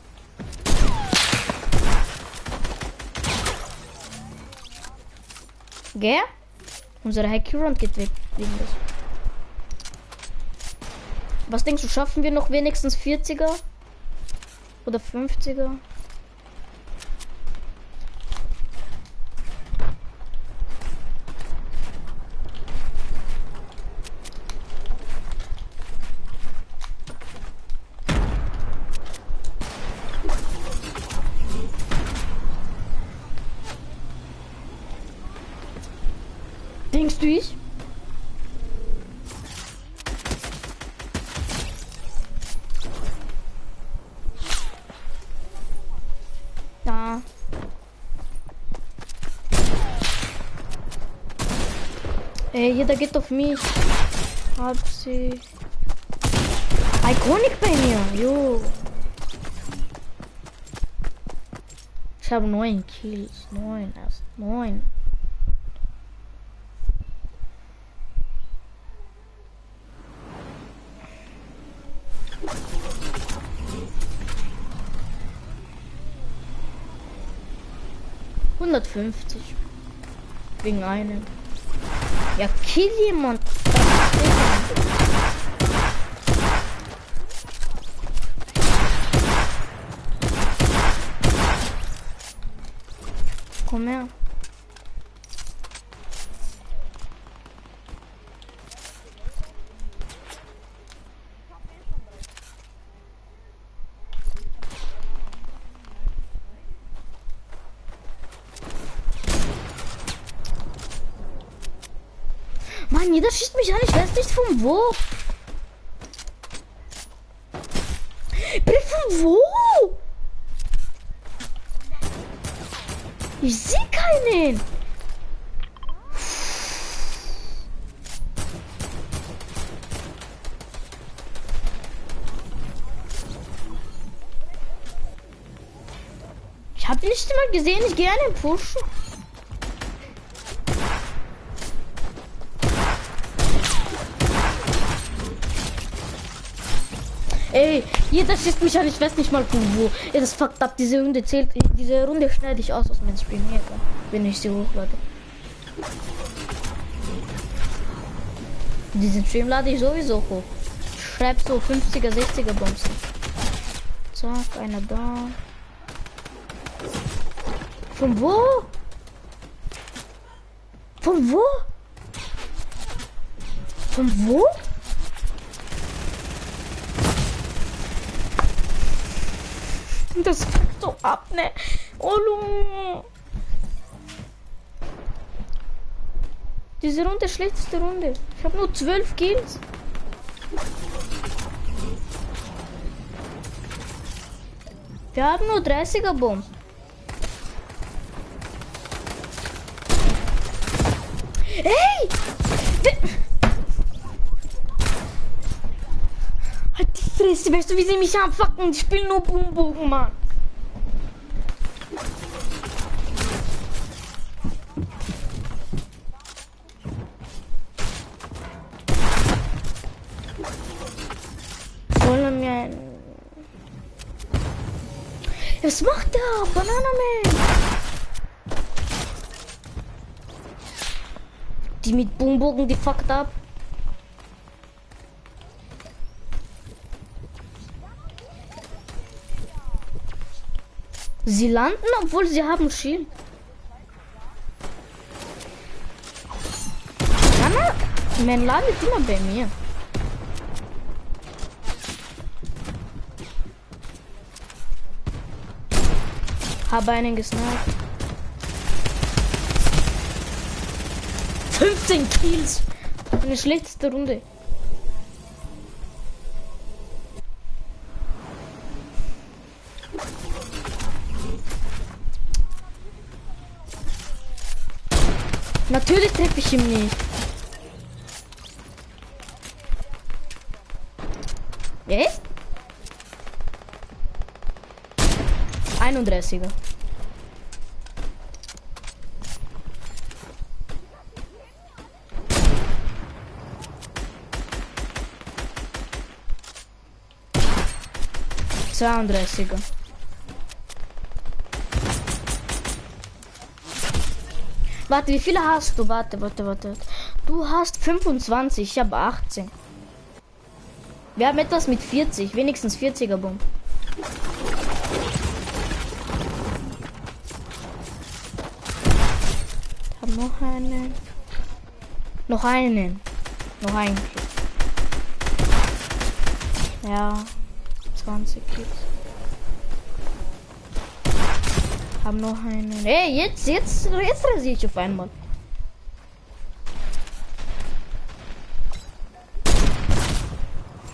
Gell? Unsere High-Q-Round geht weg wegen das. Was denkst du, schaffen wir noch wenigstens 40er? Oder 50er? du ich? Da. Ey, jeder geht auf mich. Hab sie. Iconic bei mir, jo. Ich habe 9 Kills. 9 erst. 9. $150. Wegen einem. Ja, kill jemand. Komm her. Mann, jeder schießt mich an, ich weiß nicht von wo. Von wo? Ich sehe keinen. Ich habe nicht mal gesehen, ich gehe einen pushen. Ey, jeder schießt mich an, ich weiß nicht mal von wo. Ey, das fuckt ab, diese Runde zählt. Diese Runde schneide ich aus meinem Stream hier, wenn ich sie hochlade. Diesen Stream lade ich sowieso hoch. Ich schreib so 50er, 60er Bombs. Zack, einer da. Von wo? Von wo? Von wo? Das fuckt so ab, ne? Oh, diese Runde, schlechteste Runde. Ich habe nur 12 Kills. Wir haben nur 30er Bomben. Hey! Halt die Fresse, weißt du, wie sie mich anfucken? Ich spiele nur Boombogen, Mann. Wollen wir ein... Was macht der? Bananaman! Die mit Boombogen, die fuckt ab. Sie landen, obwohl sie haben Shield. Mein Laden ist immer bei mir. Habe einen gesnappt. 15 Kills. Eine schlechteste Runde. Natürlich treffe ich ihn nicht. Echt? 31er. Zweiunddreißiger. Warte, wie viele hast du? Warte. Du hast 25, ich habe 18. Wir haben etwas mit 40, wenigstens 40er Bomb. Hab noch einen. Noch einen. Ja, 20 Kills. Haben noch einen. Ey, jetzt rasiere ich auf einmal.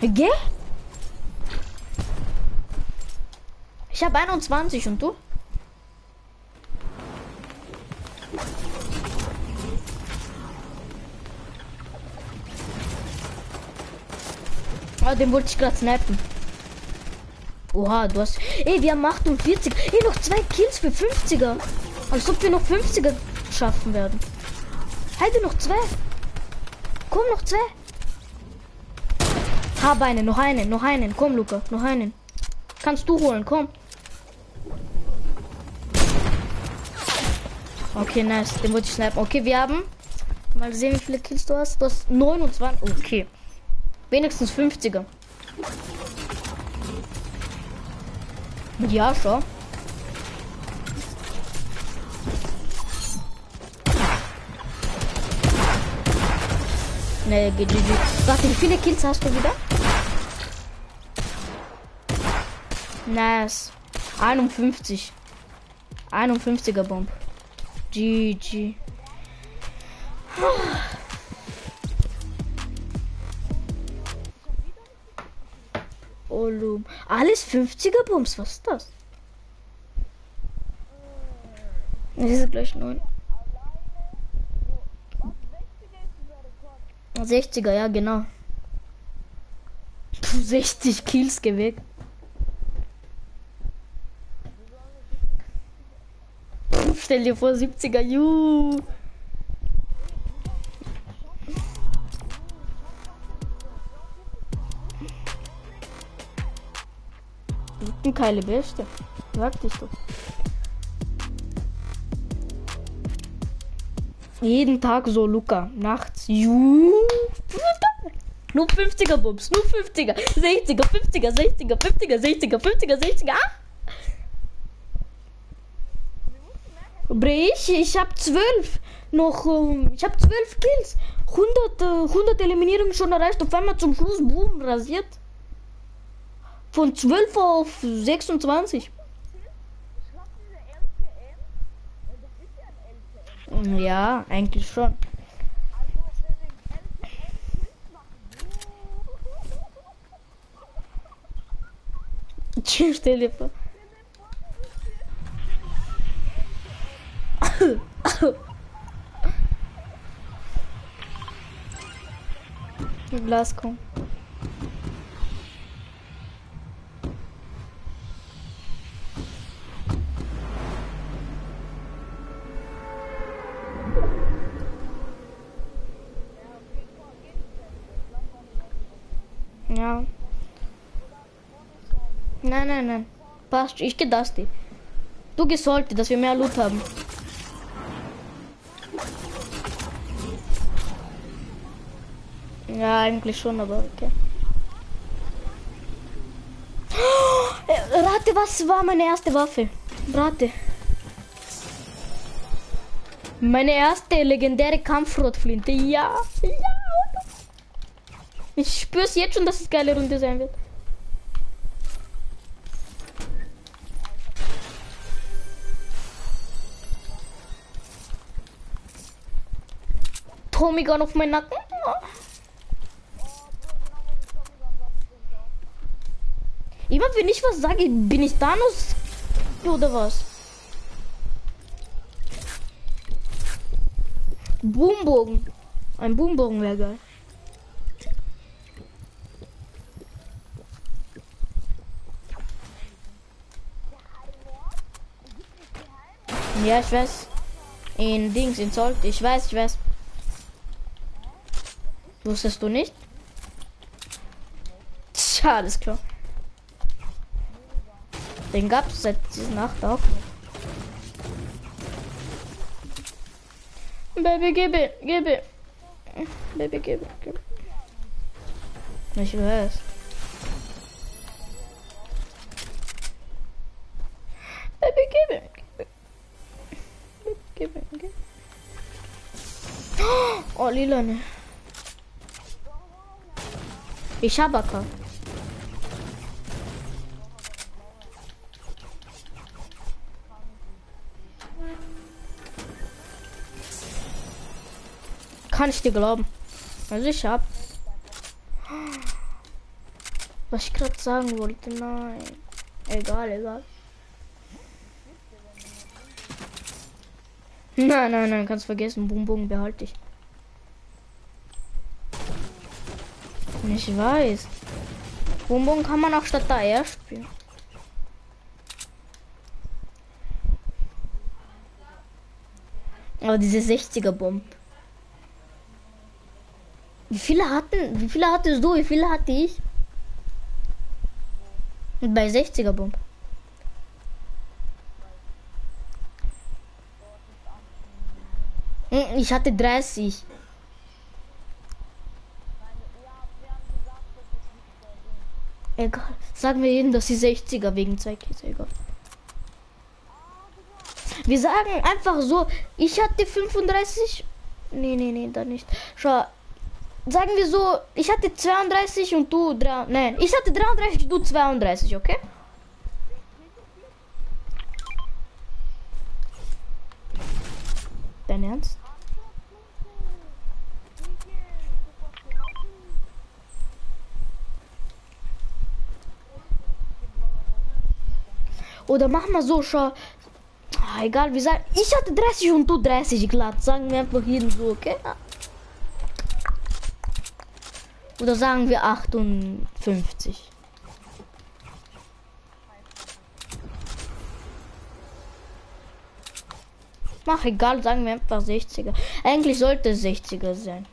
Gell? Ich habe 21 und du? Ah, den wollte ich gerade snappen. Oha, du hast... Ey, wir haben 48. Ey, noch 2 Kills für 50er. Als ob wir noch 50er schaffen werden. Halte noch 2. Komm, noch 2. Hab einen, noch einen. Komm, Luca, noch einen. Kannst du holen, komm. Okay, nice. Den wollte ich snappen. Okay, wir haben... Mal sehen, wie viele Kills du hast. Du hast 29. Okay. Wenigstens 50er. Ja, schon. Nee, GG. Warte, wie viele Kills hast du wieder? Nice. 51. 51er Bomb. GG. Olum. Alles 50er Bombs, was ist das? Das ist gleich 9. 60er, ja genau. 60 Kills geweckt. Stell dir vor, 70er, juhu. Keine Beste. Sag dich doch. Jeden Tag so, Luca. Nachts. Juhu. Nur 50er Bums. Nur 50er. 60er, 50er, 60er, 50er, 60er, 50er, 60er. Ich hab 12. Noch, ich hab 12 Kills. 100 Eliminierungen schon erreicht. Auf einmal zum Schluss, boom, rasiert. Von 12 auf 26. Ja, eigentlich schon. Stell dir vor. Glas kommt. Ja. Nein. Passt. Ich geh das die. Du gehst sollte, dass wir mehr Loot haben. Ja, eigentlich schon, aber okay. Rate, was war meine erste Waffe? Rate. Meine erste legendäre Kampfrotflinte. Ja. Ich spür's jetzt schon, dass es geile Runde sein wird. Tommy Gun auf meinen Nacken. Immer wenn ich was sage, bin ich Thanos oder was? Boombogen. Ein Boombogen wäre geil. Ja, ich weiß. In Dings, in Zoll. Ich weiß. Wusstest du nicht? Tja, alles klar. Den gab es seit dieser Nacht auch nicht. Baby, gebe. Baby, gebe. Ich weiß. Baby, gebe. Oh, lila, ne. Ich habe AK. Kann ich dir glauben. Also ich hab. Was ich gerade sagen wollte, nein. Egal. Nein, kannst vergessen. Boom, behalte ich. Ich weiß. Boom kann man auch statt da AR spielen. Aber diese 60er Bomb. Wie viele hattest du? Wie viele hatte ich? Und bei 60er Bomb. Ich hatte 30. Egal. Sagen wir ihnen, dass sie 60er wegen 2 Kills. Egal. Wir sagen einfach so, ich hatte 35. Nee, da nicht. Schau. Sagen wir so, ich hatte 32 und du 3. Nein, ich hatte 33, du 32, okay? Dein Ernst? Oder mach mal so, schau. Egal, wir sagen, ich hatte 30 und du 30 glatt. Sagen wir einfach jeden so, okay? Oder sagen wir 58. Mach egal, sagen wir einfach 60er. Eigentlich sollte es 60er sein.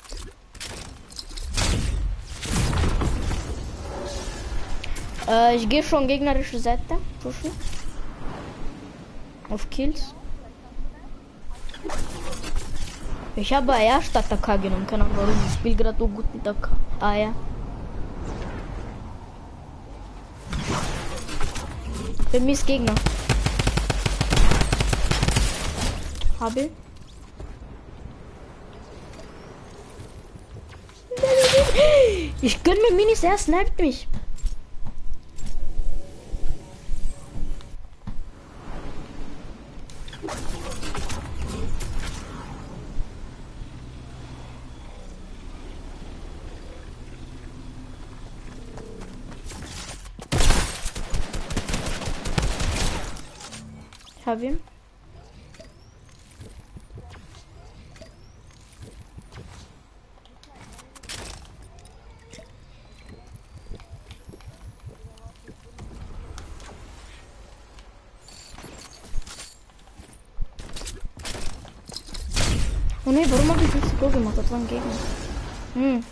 Ich gehe schon gegnerische Seite. Pushen. Auf Kills. Ich habe AR statt AK genommen. Keine Ahnung warum. Ich spiele gerade so gut mit AK. Ja. Bei mir ist Gegner. Habe. Ich gönn mir Minis, er sniped mich. Ich habe ihn. Oh ne, warum habe ich nicht so gemacht? Das war ein Gegner.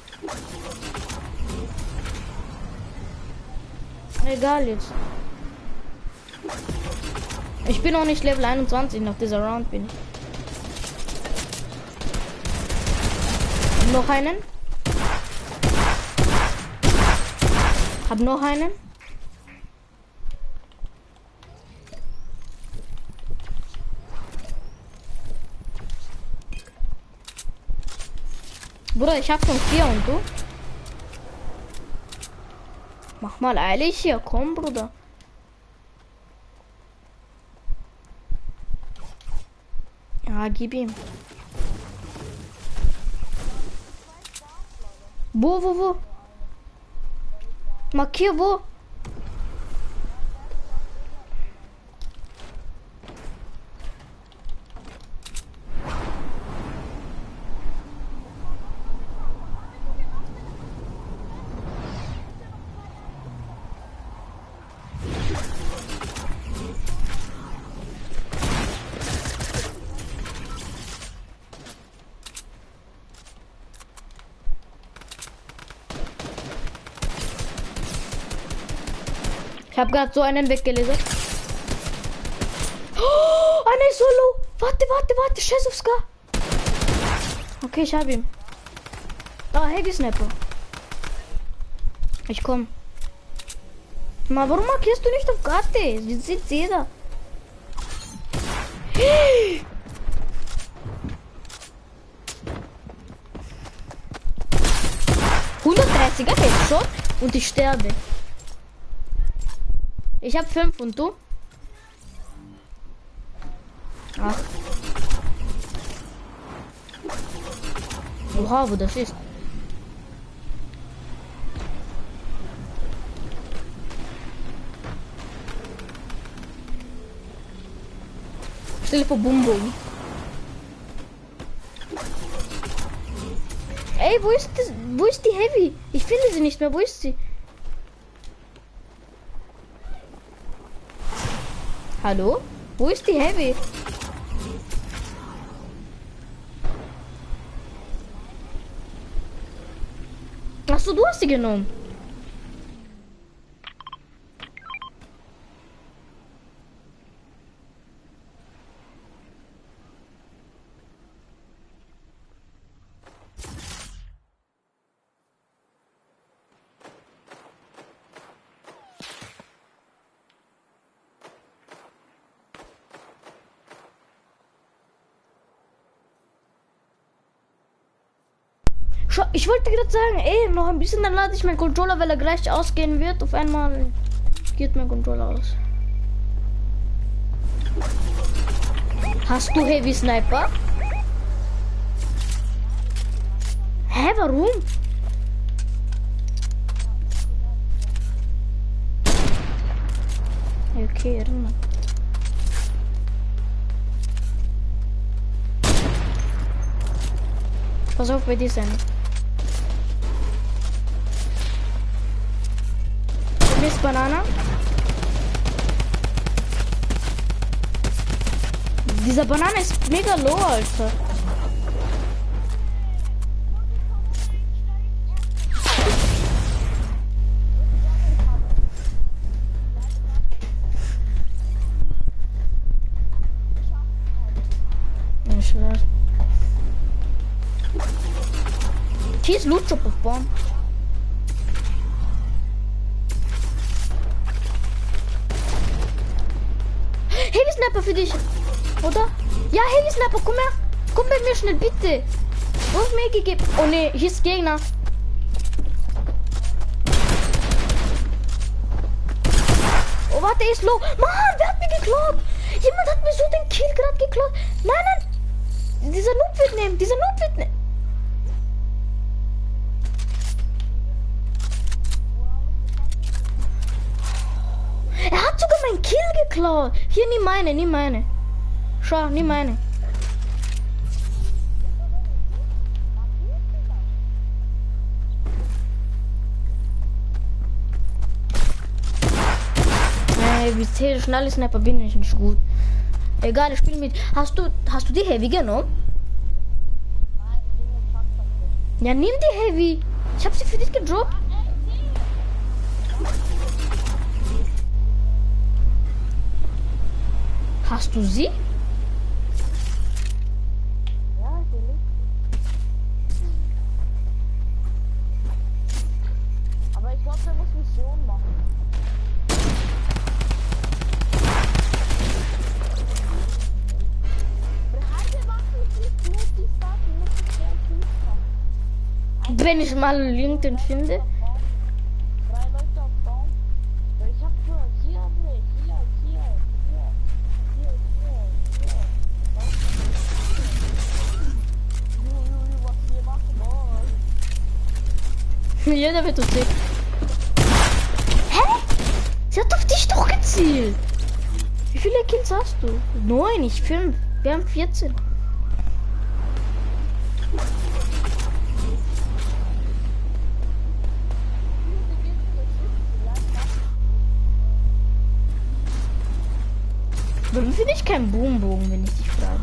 Egal jetzt. Ich bin auch nicht Level 21 nach dieser Round bin ich. Noch einen. Hab noch einen. Bruder, ich hab schon 4 und du? Mach mal eilig hier, komm, Bruder. Ja, gib ihm. Wo? Markier wo? Ich habe gerade so einen weggelesen. Oh, einer ist solo. Warte. Scheiß auf Ska. Okay, ich habe ihn. Ah, Heavy Snapper. Ich komm. Mal, warum markierst du nicht auf Karte? Jetzt sieht jeder. 130er Headshot und ich sterbe. Ich habe 5 und du? 8. Oha, wo das ist. Stell dir vor, Bum. Ey, wo ist die Heavy? Ich finde sie nicht mehr. Wo ist sie? Hallo? Wo ist die Heavy? Achso, du hast sie genommen. Ich wollte gerade sagen, ey, noch ein bisschen, dann lade ich meinen Controller, weil er gleich ausgehen wird. Auf einmal geht mein Controller aus. Hast du Heavy Sniper? Hä, warum? Okay, erinnern. Pass auf bei dir sein. Mist, Banana. Dieser Banane ist mega low, Alter. Ich weiß. Hier ist Loot Drop auf Baum. Heavy Sniper für dich, oder? Ja, Heavy Sniper, komm her. Komm bei mir schnell, bitte. Du hast mir gegeben. Oh ne, hier ist Gegner. Oh, warte, er ist low. Mann, wer hat mir geklaut? Jemand hat mir so den Kill gerade geklaut. Nein, nein. Dieser Noob wird nehmen. Er hat sogar meinen Kill geklaut. Hier, nimm meine. Schau, nimm meine. Ey, wie zähle schnelle Sniper bin ich nicht gut. Egal, ich spiele mit. Hast du die Heavy genommen? Ja, nimm die Heavy. Ich habe sie für dich gedroppt. Hast du sie? Ja, natürlich. Aber ich glaube, der muss Mission machen. Wenn ich mal LinkedIn finde. 3 Leute auf Baum. Ich hab hier. Was wir machen, Jeder wird uns sehen. Hä? Sie hat auf dich doch gezielt. Wie viele Kills hast du? 9, ich 5. Wir haben 14. Warum finde ich keinen Boombogen, wenn ich dich frage?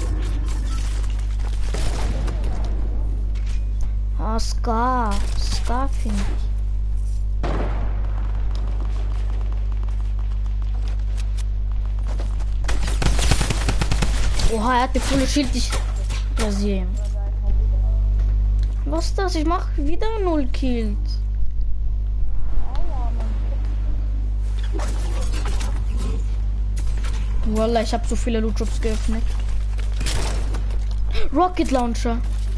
Ah, Scar finde ich. Oha, er hat eine volle Schild, ich rasieren. Was ist das? Ich mache wieder 0 Kills. Wallah, ich habe so viele Loot Drops geöffnet. Rocket Launcher.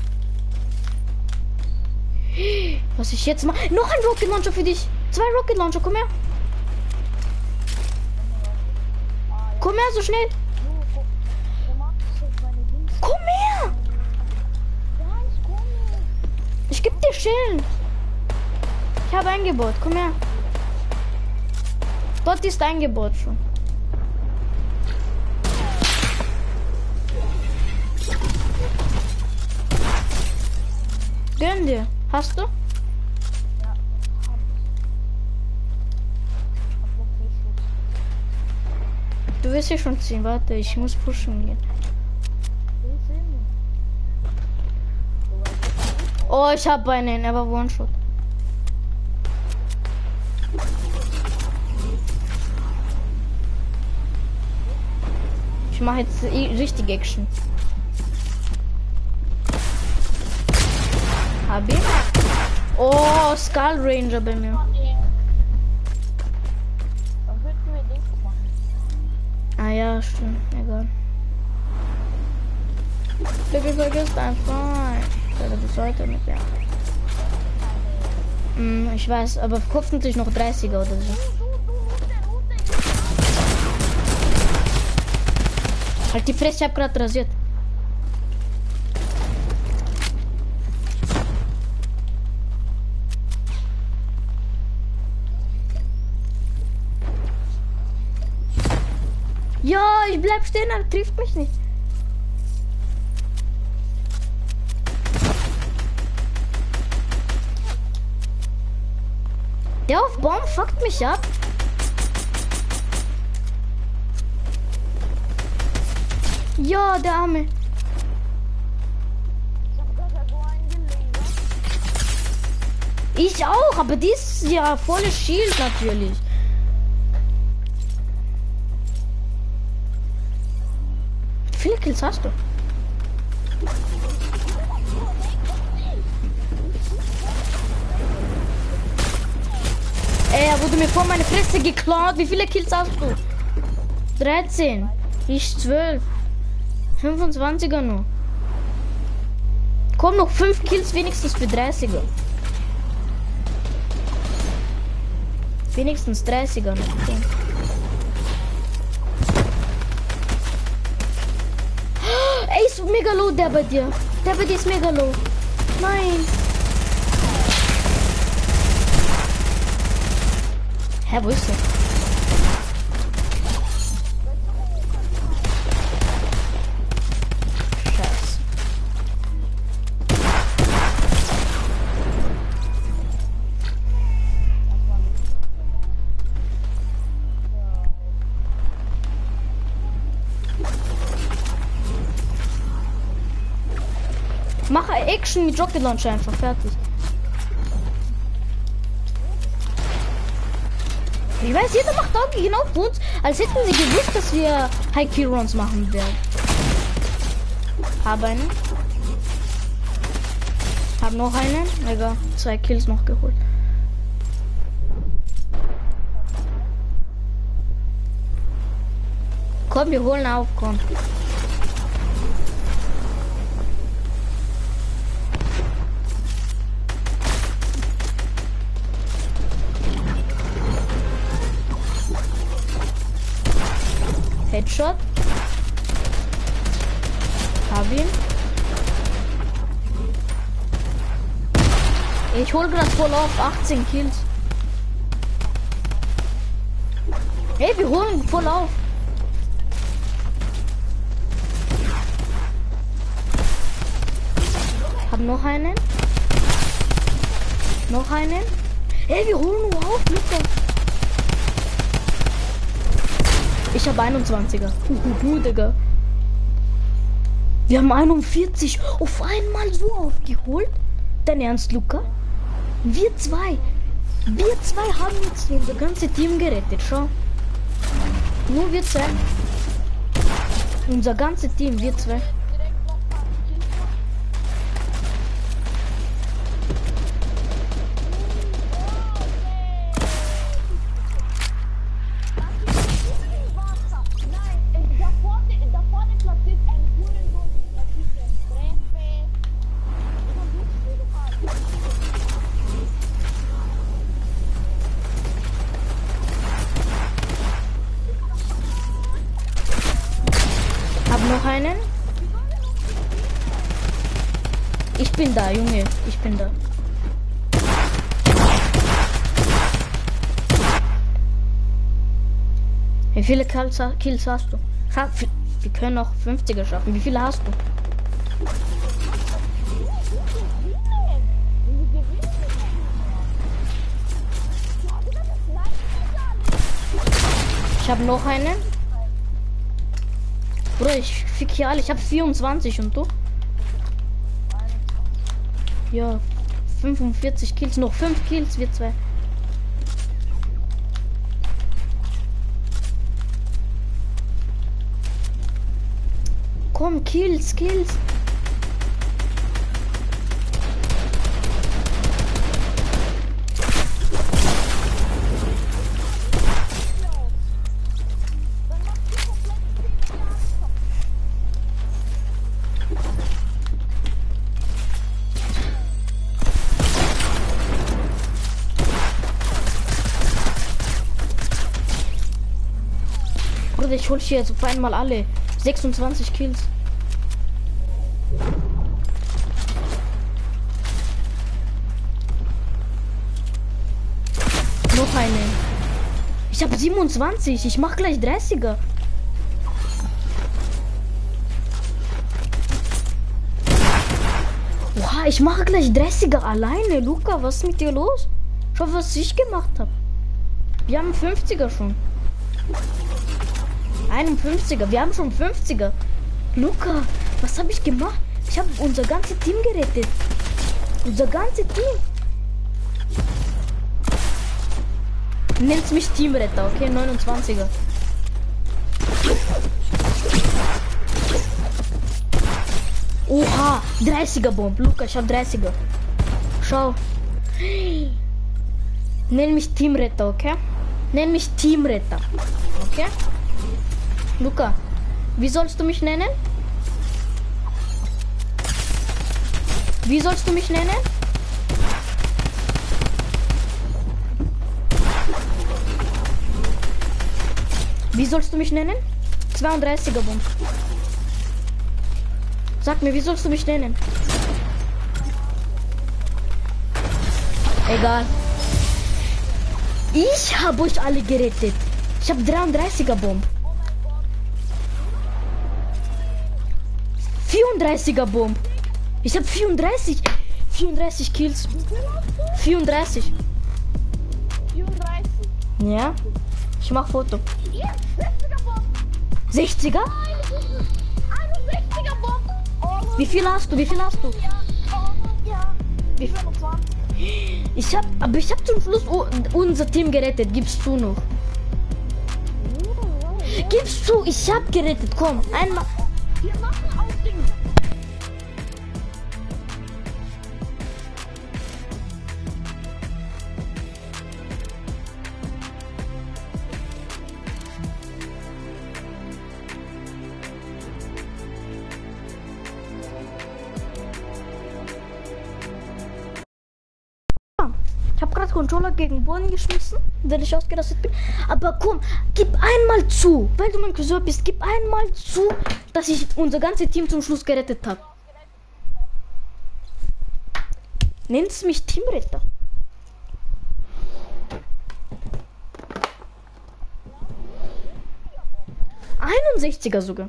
Was ich jetzt mache? Noch ein Rocket Launcher für dich. 2 Rocket Launcher, komm her. Komm her, so schnell. Komm her. Ich geb dir Schillen. Ich habe Angebot, komm her. Dort ist Angebot schon. Gönn dir. Hast du? Ja, hab ich. Hab noch 4 Schuss. Du wirst hier schon ziehen. Warte, ich muss pushen gehen. Ich seh ihn. Oh, ich hab einen, aber One-Shot. Ich mache jetzt richtig Action. Hab ihn. Oh, Skull Ranger bei mir. Dann könnten wir Dings machen. Ah ja, stimmt. Egal. Baby, vergiss dein Freund. Ich werde bis heute mit dir. Ich weiß, aber hoffentlich noch 30er oder so. Halt die Fresse, ich hab grad rasiert. Ja, ich bleib stehen, er trifft mich nicht. Der auf Bomb fuckt mich ab. Ja, der Arme. Ich hab da so einen gelesen. Ich auch, aber die ist ja volles Shield natürlich. Wie viele Kills hast du? Er wurde mir vor meine Fresse geklaut. Wie viele Kills hast du? 13. Ich 12. 25er nur. Komm, noch 5 Kills wenigstens für 30er. Wenigstens 30er noch. Okay. Ey, ist mega low der bei dir. Der bei dir ist mega low. Nein. Hä, wo ist der? Scheiße. Mach Action mit Rocket Launcher einfach fertig. Ich weiß, jeder macht auch genau auf uns, als hätten sie gewusst, dass wir High Kill Runs machen werden. Hab einen. Hab noch einen. Egal, 2 Kills noch geholt. Komm, wir holen auf, komm. Headshot. Hab ihn. Ich hol grad voll auf 18 Kills. Ey, wir holen voll auf. Hab noch einen. Noch einen. Ey, wir holen nur auf, Lukas. Ich habe 21er. Digga. Wir haben 41 auf einmal so aufgeholt. Dein Ernst, Luca? Wir zwei haben jetzt unser ganzes Team gerettet. Schau. Nur wir zwei. Unser ganzes Team, wir zwei. Noch einen? Ich bin da, Junge. Ich bin da. Wie viele Kills hast du? Wir können noch 50er schaffen. Wie viele hast du? Ich habe noch einen. Bruder, ich fick hier alle. Ich habe 24 und du? Ja, 45 Kills. Noch 5 Kills, wir zwei. Komm, Kills. Bruder, ich hol hier jetzt auf einmal alle. 26 Kills. Noch eine. Ich habe 27. Ich mach gleich 30er. Oha, ich mache gleich 30er alleine. Luca, was ist mit dir los? Schau, was ich gemacht habe. Wir haben 50er schon. 51er. Wir haben schon 50er. Luca, was habe ich gemacht? Ich habe unser ganzes Team gerettet. Unser ganzes Team. Nennt mich Teamretter, okay? 29er. Oha, 30er Bomb. Luca, ich hab 30er. Schau. Nenn mich Teamretter, okay? Nenn mich Teamretter. Okay? Luca, wie sollst du mich nennen? Wie sollst du mich nennen? Wie sollst du mich nennen? 32er Bomb. Sag mir, wie sollst du mich nennen? Egal. Ich habe euch alle gerettet. Ich habe 33er Bomb. 34er Bomb. Ich habe 34 Kills. 34. 34. Ja. Ich mach Foto. Ja, 60er Bomb. 60er? 61er Bomb. Oh, Wie viel hast du? ja. Oh, ja. Wie viel? 25. Ich hab zum Schluss unser Team gerettet. Gib's zu noch. Gib's zu, ich hab gerettet. Komm, einmal. Wir machen auch den. Ich habe gerade Controller gegen Boden geschmissen, weil ich ausgerastet bin. Aber komm, gib einmal zu, weil du mein Cousin bist, gib einmal zu, dass ich unser ganzes Team zum Schluss gerettet habe. Nennst mich Teamretter. Er sogar.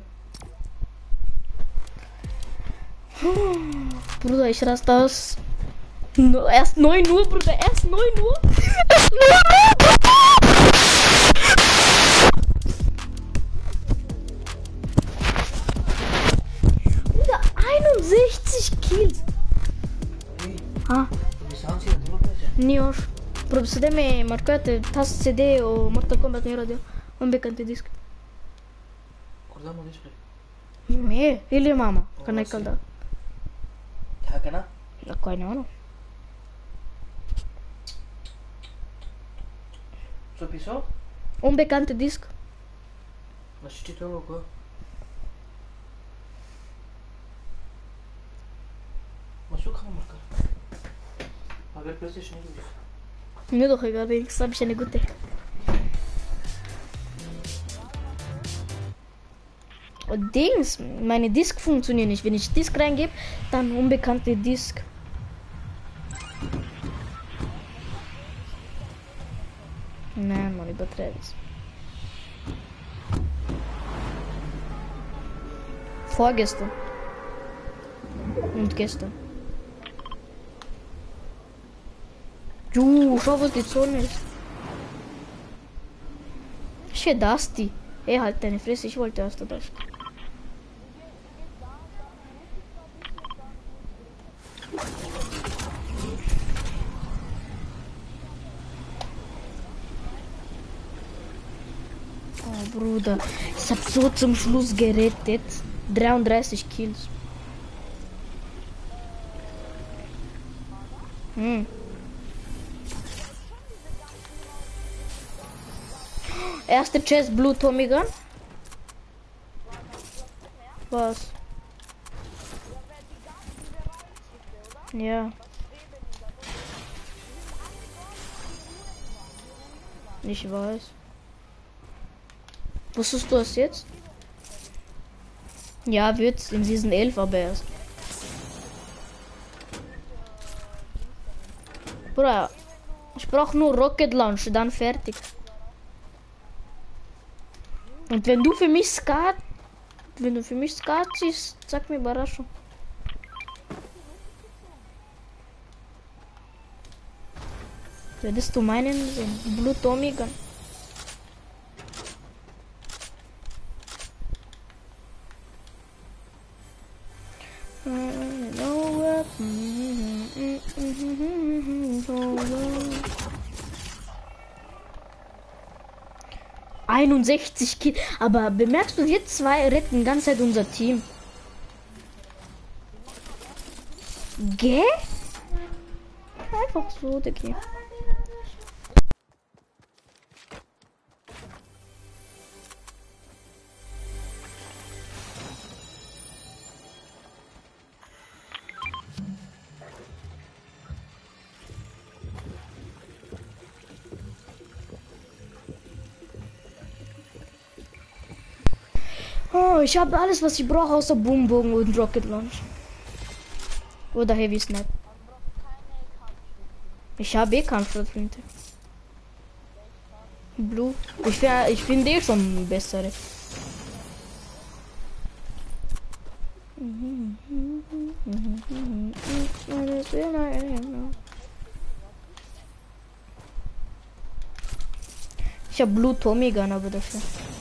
Bruder, ich raste aus. No, erst 9 Uhr, Bruder, erst 9 Uhr. Erst 9 Uhr. Bruder, 61 Kills. Ah. Nioș. Să deme marcate tas CD o Mortal Kombat nu radio. Un becante disc. Acordăm despre. Me, ele mama, că n-ai căldat. Hakana? Dacă ai nu. So piso? Un becante disc. Ma știi tu logo? Ma şu kan marcar. Haber PlayStation gibi. Nu doch egal, ich sag ich eine gute. Und Dings, meine Disk funktioniert nicht. Wenn ich Disk reingebe, dann unbekannte Disk. Nein, man übertreibt. Vorgestern. Und gestern. Schau, was die Zone ist. Ich Welche Dusty? Ey, halt deine Fresse, ich wollte erst das. Oh, Bruder. Ich hab so zum Schluss gerettet. 33 Kills. Erste Chest Blue Tommy Gun. Was? Ja. Ich weiß. Wusstest du das jetzt? Ja, wird's in Season 11 aber erst. Bruder, ich brauche nur Rocket Launch, dann fertig. Und wenn du für mich Skat siehst, sag mir Überraschung. Würdest du meinen Blue Tommy Gun? Kill. Aber bemerkst du, wir zwei retten die ganze Zeit unser Team. Gell? Einfach so, Digga. Oh, ich habe alles, was ich brauche, außer Boombogen und Rocket Launch. Oder Heavy Snap. Ich habe eh Kampfschrotflinte. Blue. Ich finde eh schon bessere. Ich habe Blue Tommy Gun, aber dafür.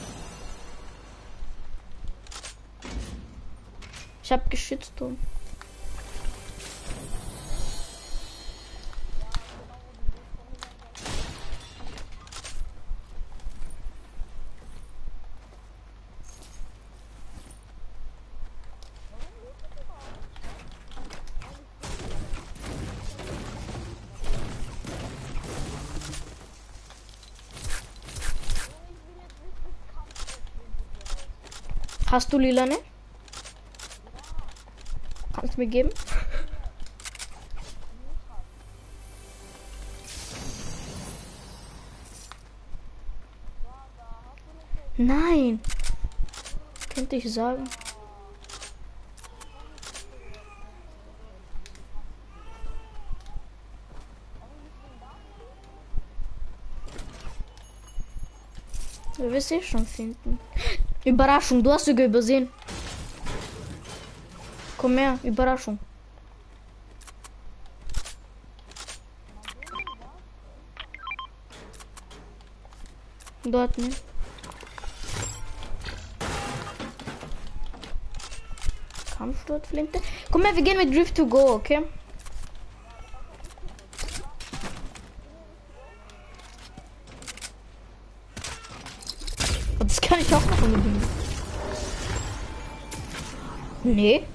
Ich habe geschützt. Hast du lila, ne? Kannst du mir geben? Nein. Könnte ich sagen. Wir wirst eh schon finden. Überraschung, du hast sogar übersehen. Komm her, Überraschung. Dort nicht. Kampfsturtflinte. Komm her, wir gehen mit Drift to Go, okay? Das kann ich auch noch unbedingt. Nee.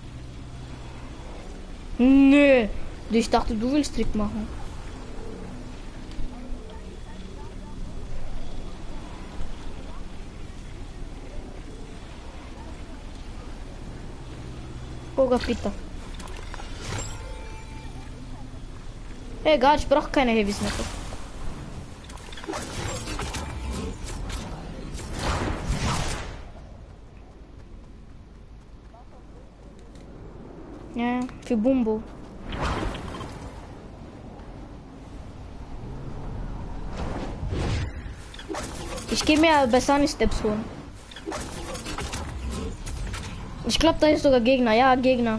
Nö. Ich dachte, du willst Trick machen. Boga Pita. Egal, ich brauche keine Heavy Snapper. Ja, für Bumbo. Ich gehe mir bei Sunny Steps holen. Ich glaube, da ist sogar Gegner. Ja, Gegner.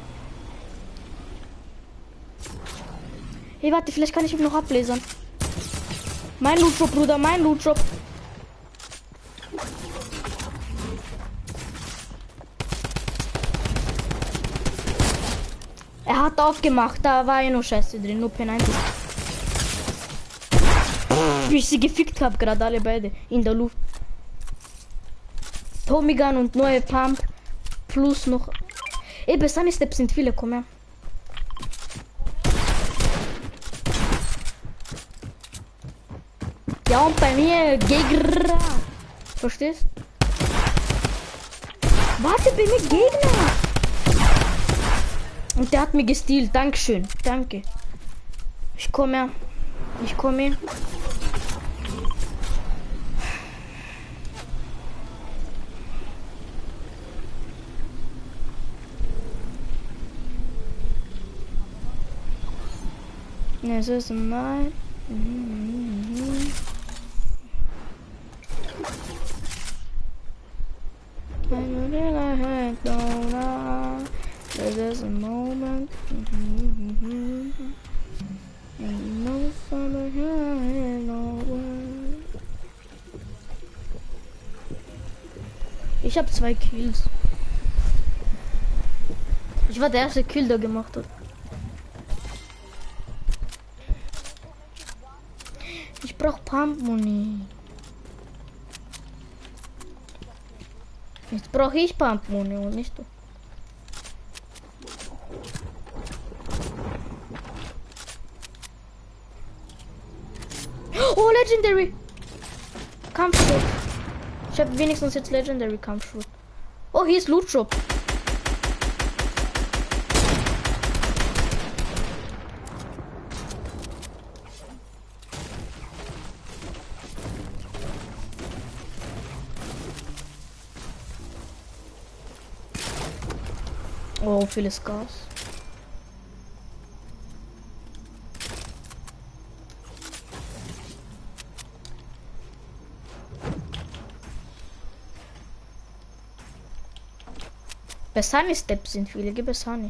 Hey, warte, vielleicht kann ich ihn noch ablesen. Mein Loot Drop, Bruder, mein Loot Drop. Er hat aufgemacht, da war ja nur Scheiße drin, nur P90. Wie ich sie gefickt habe, gerade alle beide in der Luft. Tommy Gun und neue Pump plus noch. Ey, bei Sunny Steps sind viele, komm her. Ja, und bei mir Gegner. Verstehst? Warte, bei mir Gegner. Und der hat mir gestealt. Dankeschön. Danke. Ich komme her. Ich komme. Es ist mein. There is a moment. No summer here, no way. Ich habe 2 Kills. Ich war der erste Kill, der gemacht hat. Ich brauch Pump Money. Jetzt brauche ich Pump Money und nicht du. Oh, Legendary! Kampfschwert. Ich habe wenigstens jetzt Legendary Kampfschwert. Oh, hier ist Loot Shop. Oh, vieles Gas. Bei Sunny Steps sind viele, gib es Sunny.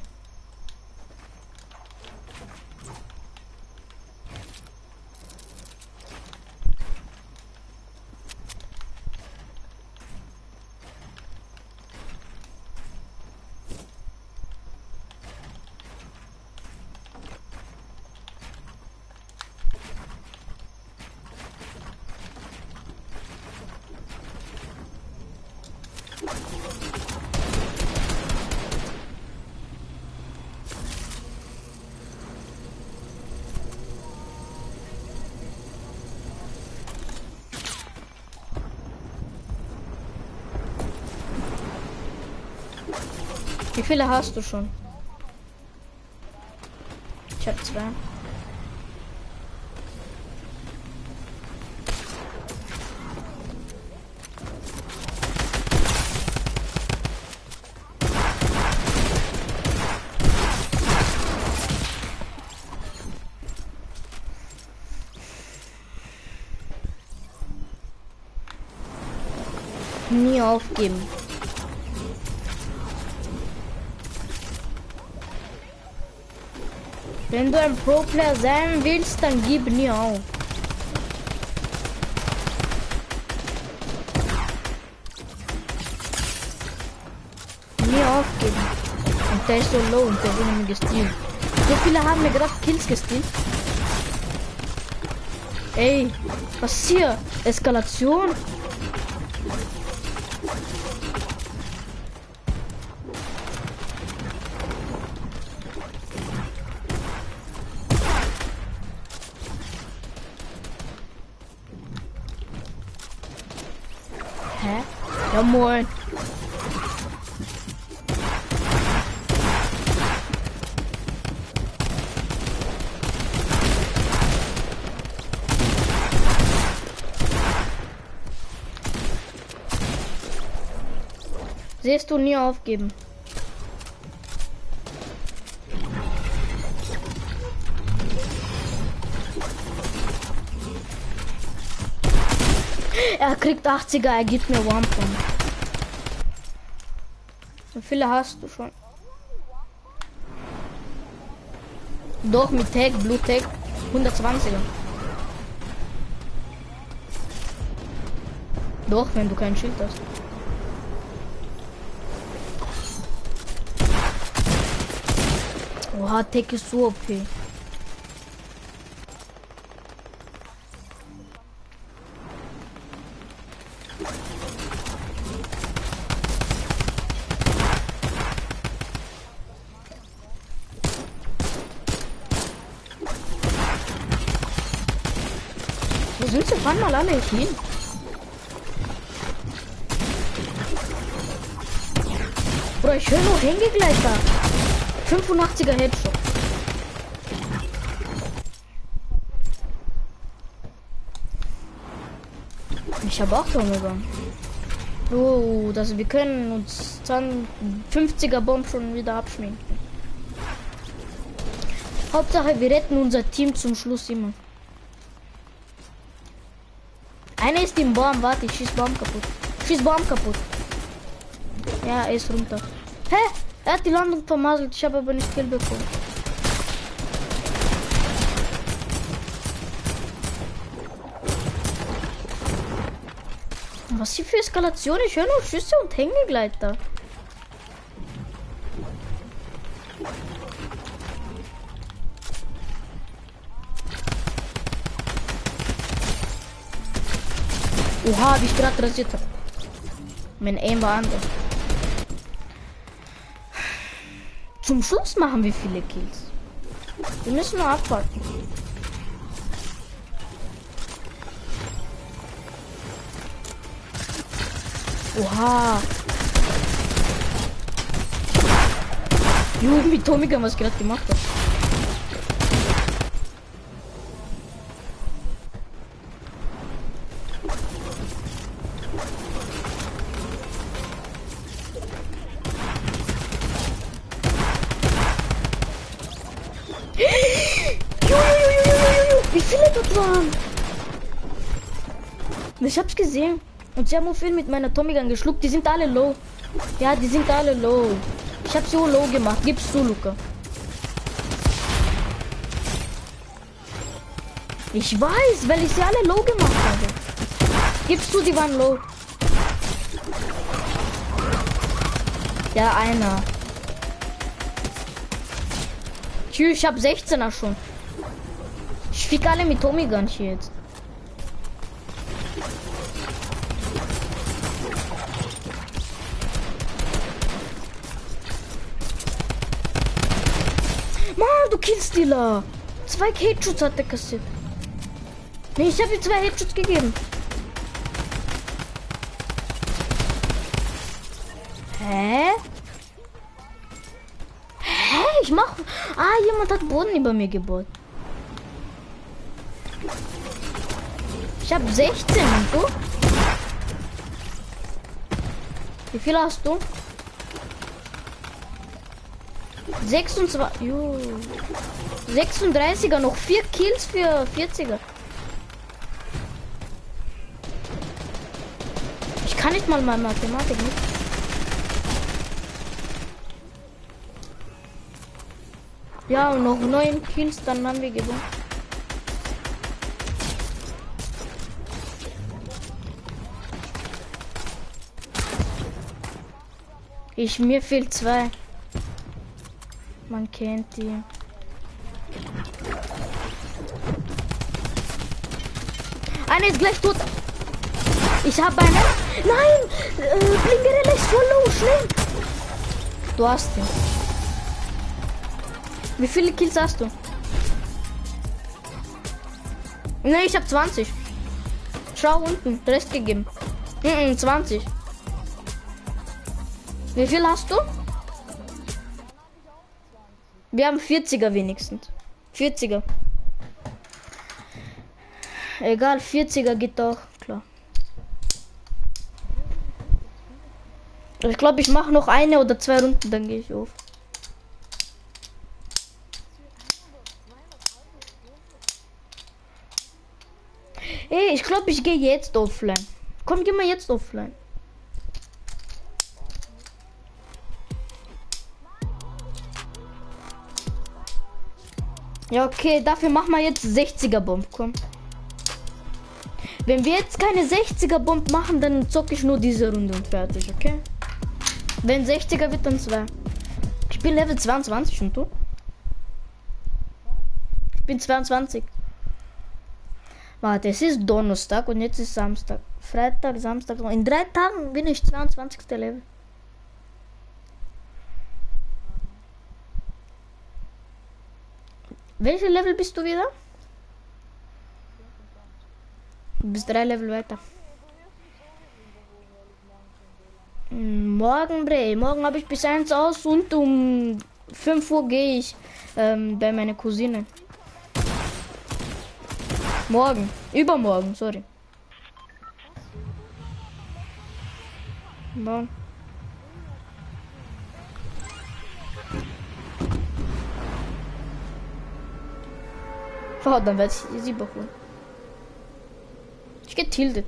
Wie viele hast du schon? Ich habe 2. Nie aufgeben. Wenn du ein Pro-Player sein willst, dann gib nie auf. Nie aufgeben. Und der ist so low und der wurde mir gestealt. So viele haben mir gerade Kills gestealt. Ey, was ist hier? Eskalation? Hä? Ja moin. Siehst du, nie aufgeben. Er kriegt 80er, er gibt mir One Point. Wie viele hast du schon? Doch, mit Tag, Blue Tag, 120er. Doch, wenn du kein Schild hast. Oha, Tech ist so OP. Wo sind sie? Fahren mal alle hin. Bro, ich höre nur Hängegleiter. 85er Headshot. Ich habe auch Tomega. Oh, wir können uns dann 50er Bomb schon wieder abschminken. Hauptsache, wir retten unser Team zum Schluss immer. Einer ist im Baum, warte, ich schieß Baum kaputt. Schieß Baum kaputt. Ja, er ist runter. Hä? Er hat die Landung vermasselt, ich habe aber nicht Kill bekommen. Was hier für Eskalation? Ich höre nur Schüsse und Hängegleiter. Oha, wie ich gerade rasiert habe. Mein Aim war anders. Zum Schluss machen wir viele Kills. Wir müssen nur abwarten. Oha. Junge, wie Tomika was gerade gemacht hat. Wie viele dort waren? Ich hab's gesehen. Und sie haben auch viel mit meiner Tommy-Gun geschluckt. Die sind alle low. Ja, die sind alle low. Ich hab so low gemacht. Gib's zu, Luca. Ich weiß, weil ich sie alle low gemacht habe. Gib's zu, die waren low. Ja, einer. Tschüss, ich hab 16er schon. Ich fick alle mit Tommy-Gun hier jetzt. Mann, du Killstealer! 2 Headshots hat der kassiert. Nee, ich habe ihm 2 Headshots gegeben. Hä? Hä? Ich mach... Ah, jemand hat Boden über mir gebaut. Ich habe 16 und du? Wie viel hast du? 26. Jo. 36er, noch 4 Kills für 40er. Ich kann nicht mal Mathematik nicht. Ja, und noch 9 Kills, dann haben wir gewonnen. Mir fehlt 2. Man kennt die. Einer ist gleich tot. Ich habe einen. Nein! Blingerella ist voll low, schnell! Du hast ihn. Wie viele Kills hast du? Nein, ich habe 20. Schau unten, Rest gegeben. 20. Wie viel hast du? Wir haben 40er wenigstens. 40er. Egal, 40er geht doch, klar. Ich glaube, ich mache noch 1 oder 2 Runden, dann gehe ich auf. Hey, ich glaube, ich gehe jetzt offline. Komm, geh mal jetzt offline. Ja, okay, dafür machen wir jetzt 60er Bomb, komm. Wenn wir jetzt keine 60er Bomb machen, dann zocke ich nur diese Runde und fertig, okay? Wenn 60er wird, dann 2. Ich bin Level 22 und du? Ich bin 22. Warte, es ist Donnerstag und jetzt ist Samstag. Freitag, Samstag. In 3 Tagen bin ich 22. Level. Welches Level bist du wieder? Du bist 3 Level weiter. Morgen, Bre. Morgen habe ich bis 1 aus und um 5 Uhr gehe ich bei meiner Cousine. Morgen. Übermorgen, sorry. Morgen. Oh, dann werde ich sie beholen. Ich getildet.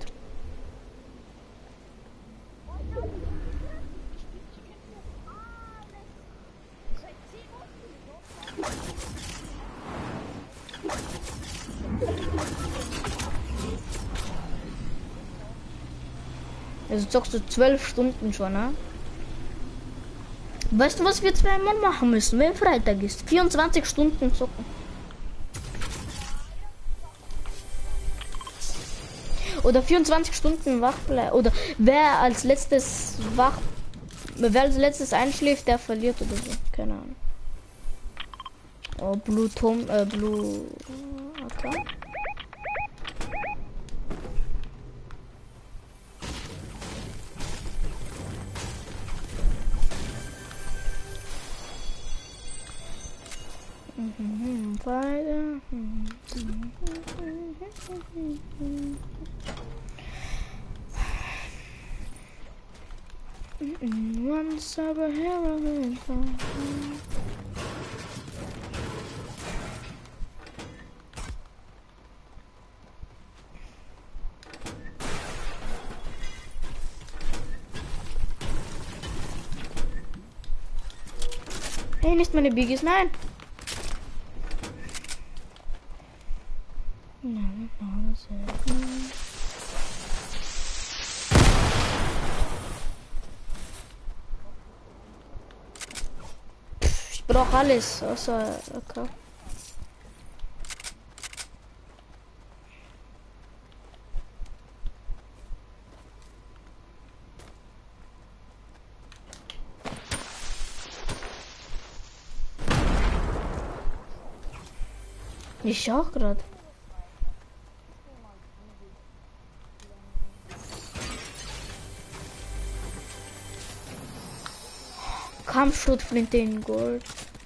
Also zockst du 12 Stunden schon, ne? Weißt du, was wir zweimal machen müssen, wenn Freitag ist? 24 Stunden zocken. Oder 24 Stunden wach bleiben. Oder wer als letztes einschläft, der verliert oder so. Keine Ahnung. Oh, Blue Tom, Blue. Okay. Weiter. Once ever heroin. Hey, nicht meine Biggies, nein. Ich brauche alles außer AK. Ich auch gerade. Kampfschrotflinte in Gold.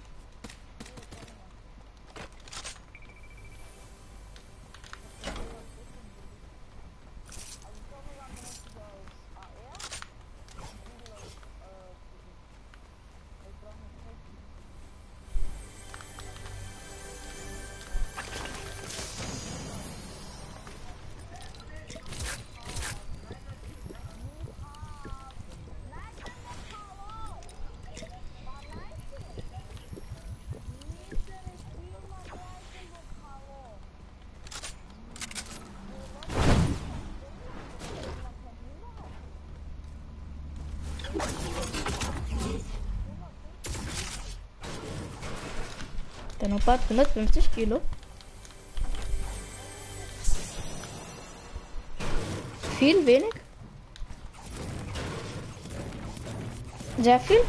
Der Nopal hat 150 Kilo. Viel, wenig? Sehr viel?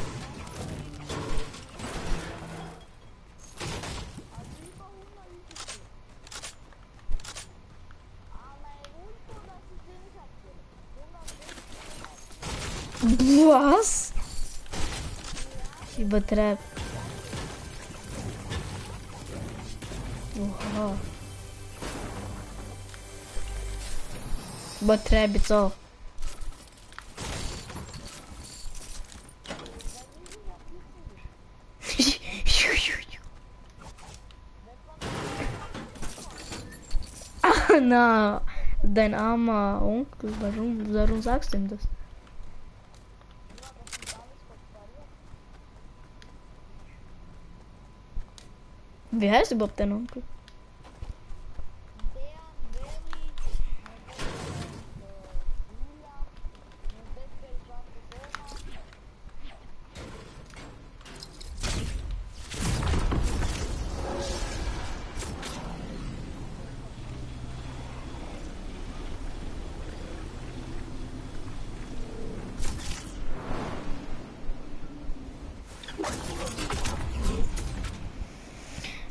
Was? Ich übertreibe. Oha. Übertreibe jetzt auch. Ach, na, dein armer Onkel, warum sagst du ihm das? Wie heißt überhaupt dein Onkel?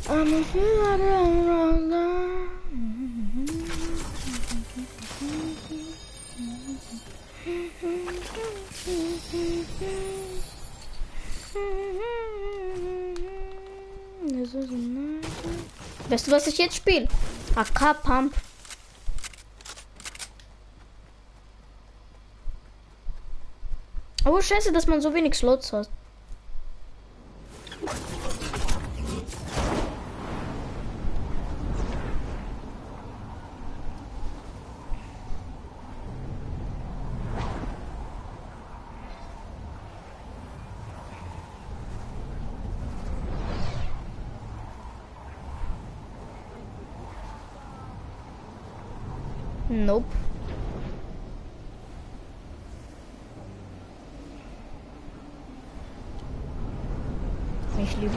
Weißt du, was ich jetzt spiele? AK Pump. Oh, scheiße, dass man so wenig Slots hat. Nope. Ich liebe.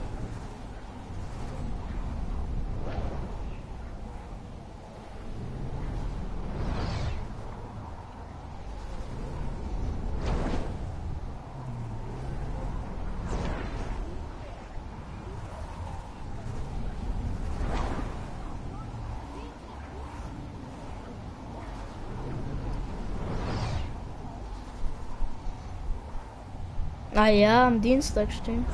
Ah ja, am Dienstag stimmt.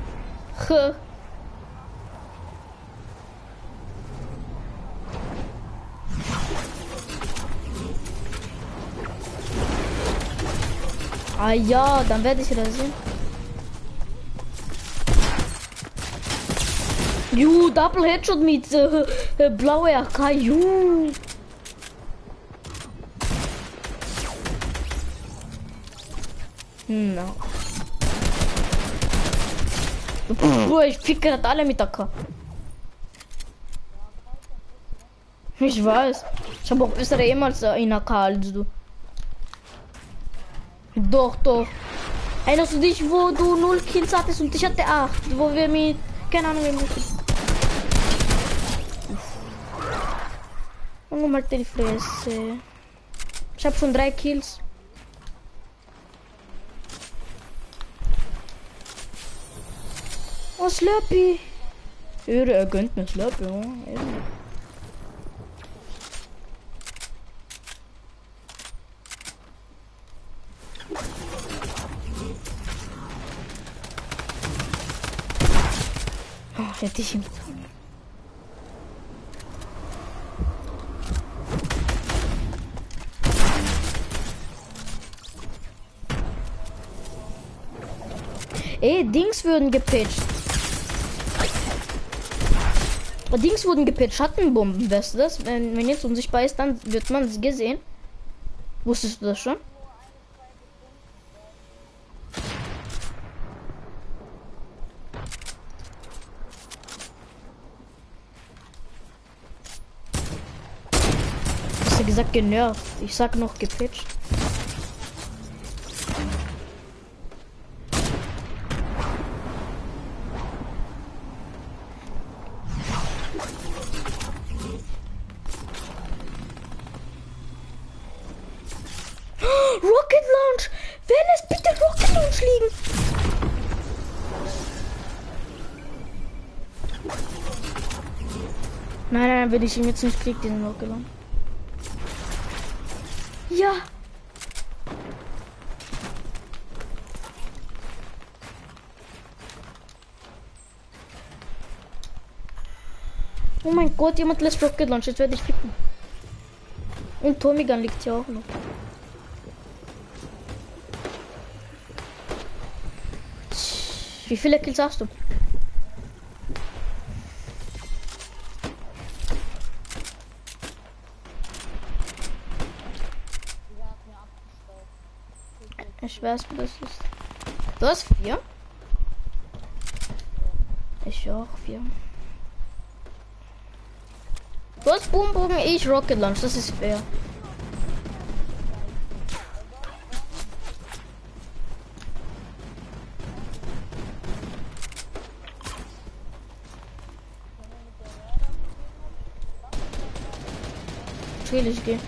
Ah ja, dann werde ich da sehen. Double Headshot mit blaue AK. No. Ich fick gerade alle mit AK. Ich weiß. Ich habe auch bessere ehemals in AK als du. Doch. Erinnerst du dich, wo du 0 Kills hattest und ich hatte 8? Wo wir mit... Keine Ahnung, wie wir... mal die Fresse. Ich habe schon 3 Kills. Oh, Slurpee. Er gönnt mir Slurpee, oh. Hätte ich ihm. Dings würden gepitcht. Dings wurden gepitcht. Schattenbomben, weißt du das? Wenn jetzt unsichtbar ist, dann wird man sie gesehen. Wusstest du das schon? Gesagt genervt. Ich sag noch gepitcht. Rocket Launch! Wer lässt bitte Rocket Launch liegen? Nein, will ich ihn jetzt nicht kriegen, den Rocket Launch. Ja. Oh mein Gott, jemand lässt Rocket Launch, jetzt werde ich ficken. Und Tommy Gun liegt hier auch noch. Wie viele Kills hast du? Ich weiß, wo das ist. Du hast 4? Ich auch 4. Du hast Boombogen, ich Rocket Launch, das ist fair. Ich gehe.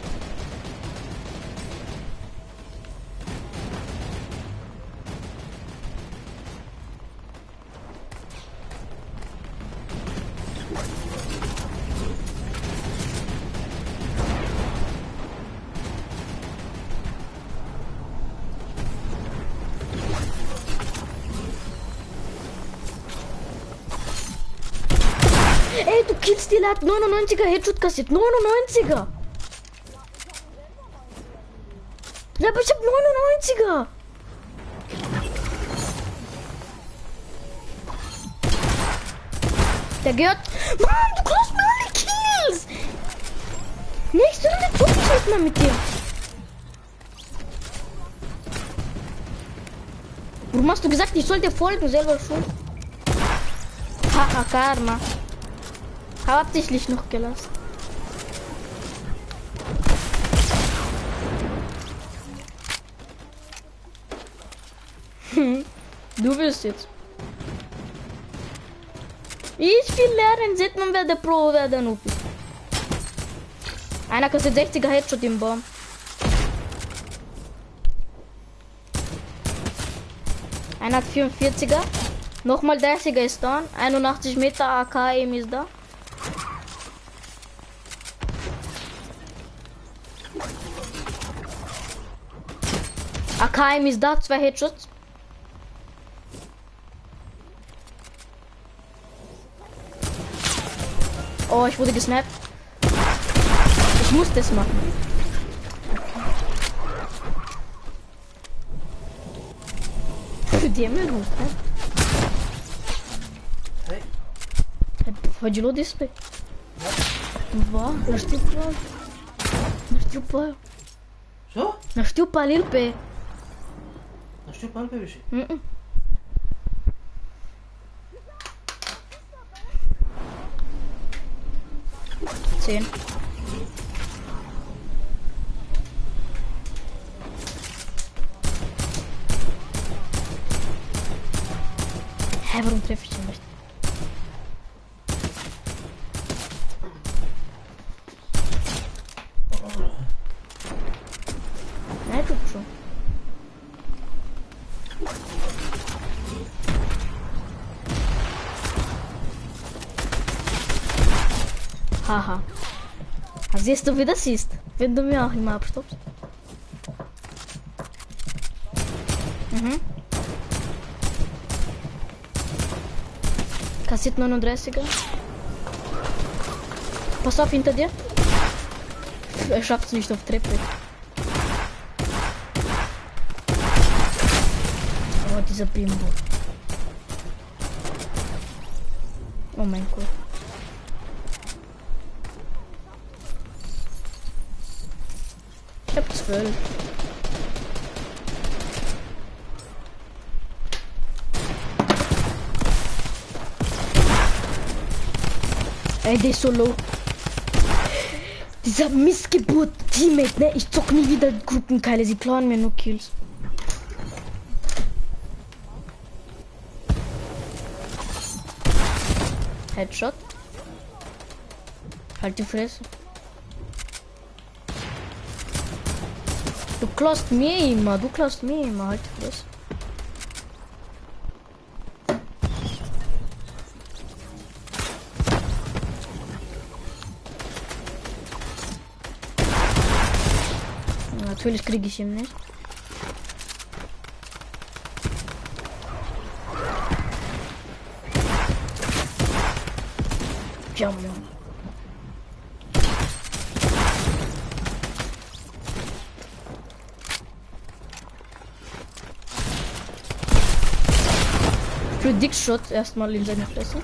Killstealer hat 99er Headshot kassiert. 99er. Ja, aber ich hab 99er. Der gehört. Mann, du klaust mir alle Kills. Nächste Runde tue ich nicht mehr mit dir. Warum hast du gesagt, ich soll dir folgen, selber schon? Haha, Karma. Hab absichtlich noch gelassen. Du bist jetzt. Ich will lernen, sieht man, wer der Pro, wer der Noob ist. Einer kostet 60er Headshot im Baum. Einer hat 44er. Nochmal 30er ist da. 81 Meter AKM ist da. AKM ist da, 2 Headshots. Oh, ich wurde gesnappt. Ich muss das machen. Für die mir gut, hä? Hey, Pode display. Vá, nós temos para. Nós temos para. so? Nós temos para ali, pé. Na stimmt mal, Baby. 10. Hä, warum treffe ich ihn nicht? Nein, tut schon. Haha. Siehst du, wie das ist, wenn du mir auch immer abstoppst? Mhm. Kassiert 39er. Pass auf, hinter dir. Er schafft es nicht auf Treppe. Oh, dieser Bimbo. Oh mein Gott. Ich hab 12. Ey, der ist so low. Dieser Missgeburt-Teammate, ne? Ich zock nie wieder Gruppenkeile, sie klauen mir nur Kills. Headshot. Halt die Fresse. Du klaust mir immer, halt die Fresse. Natürlich kriege ich ihn nicht. Ja, Mann. Predict Shot erstmal in seine Fresse.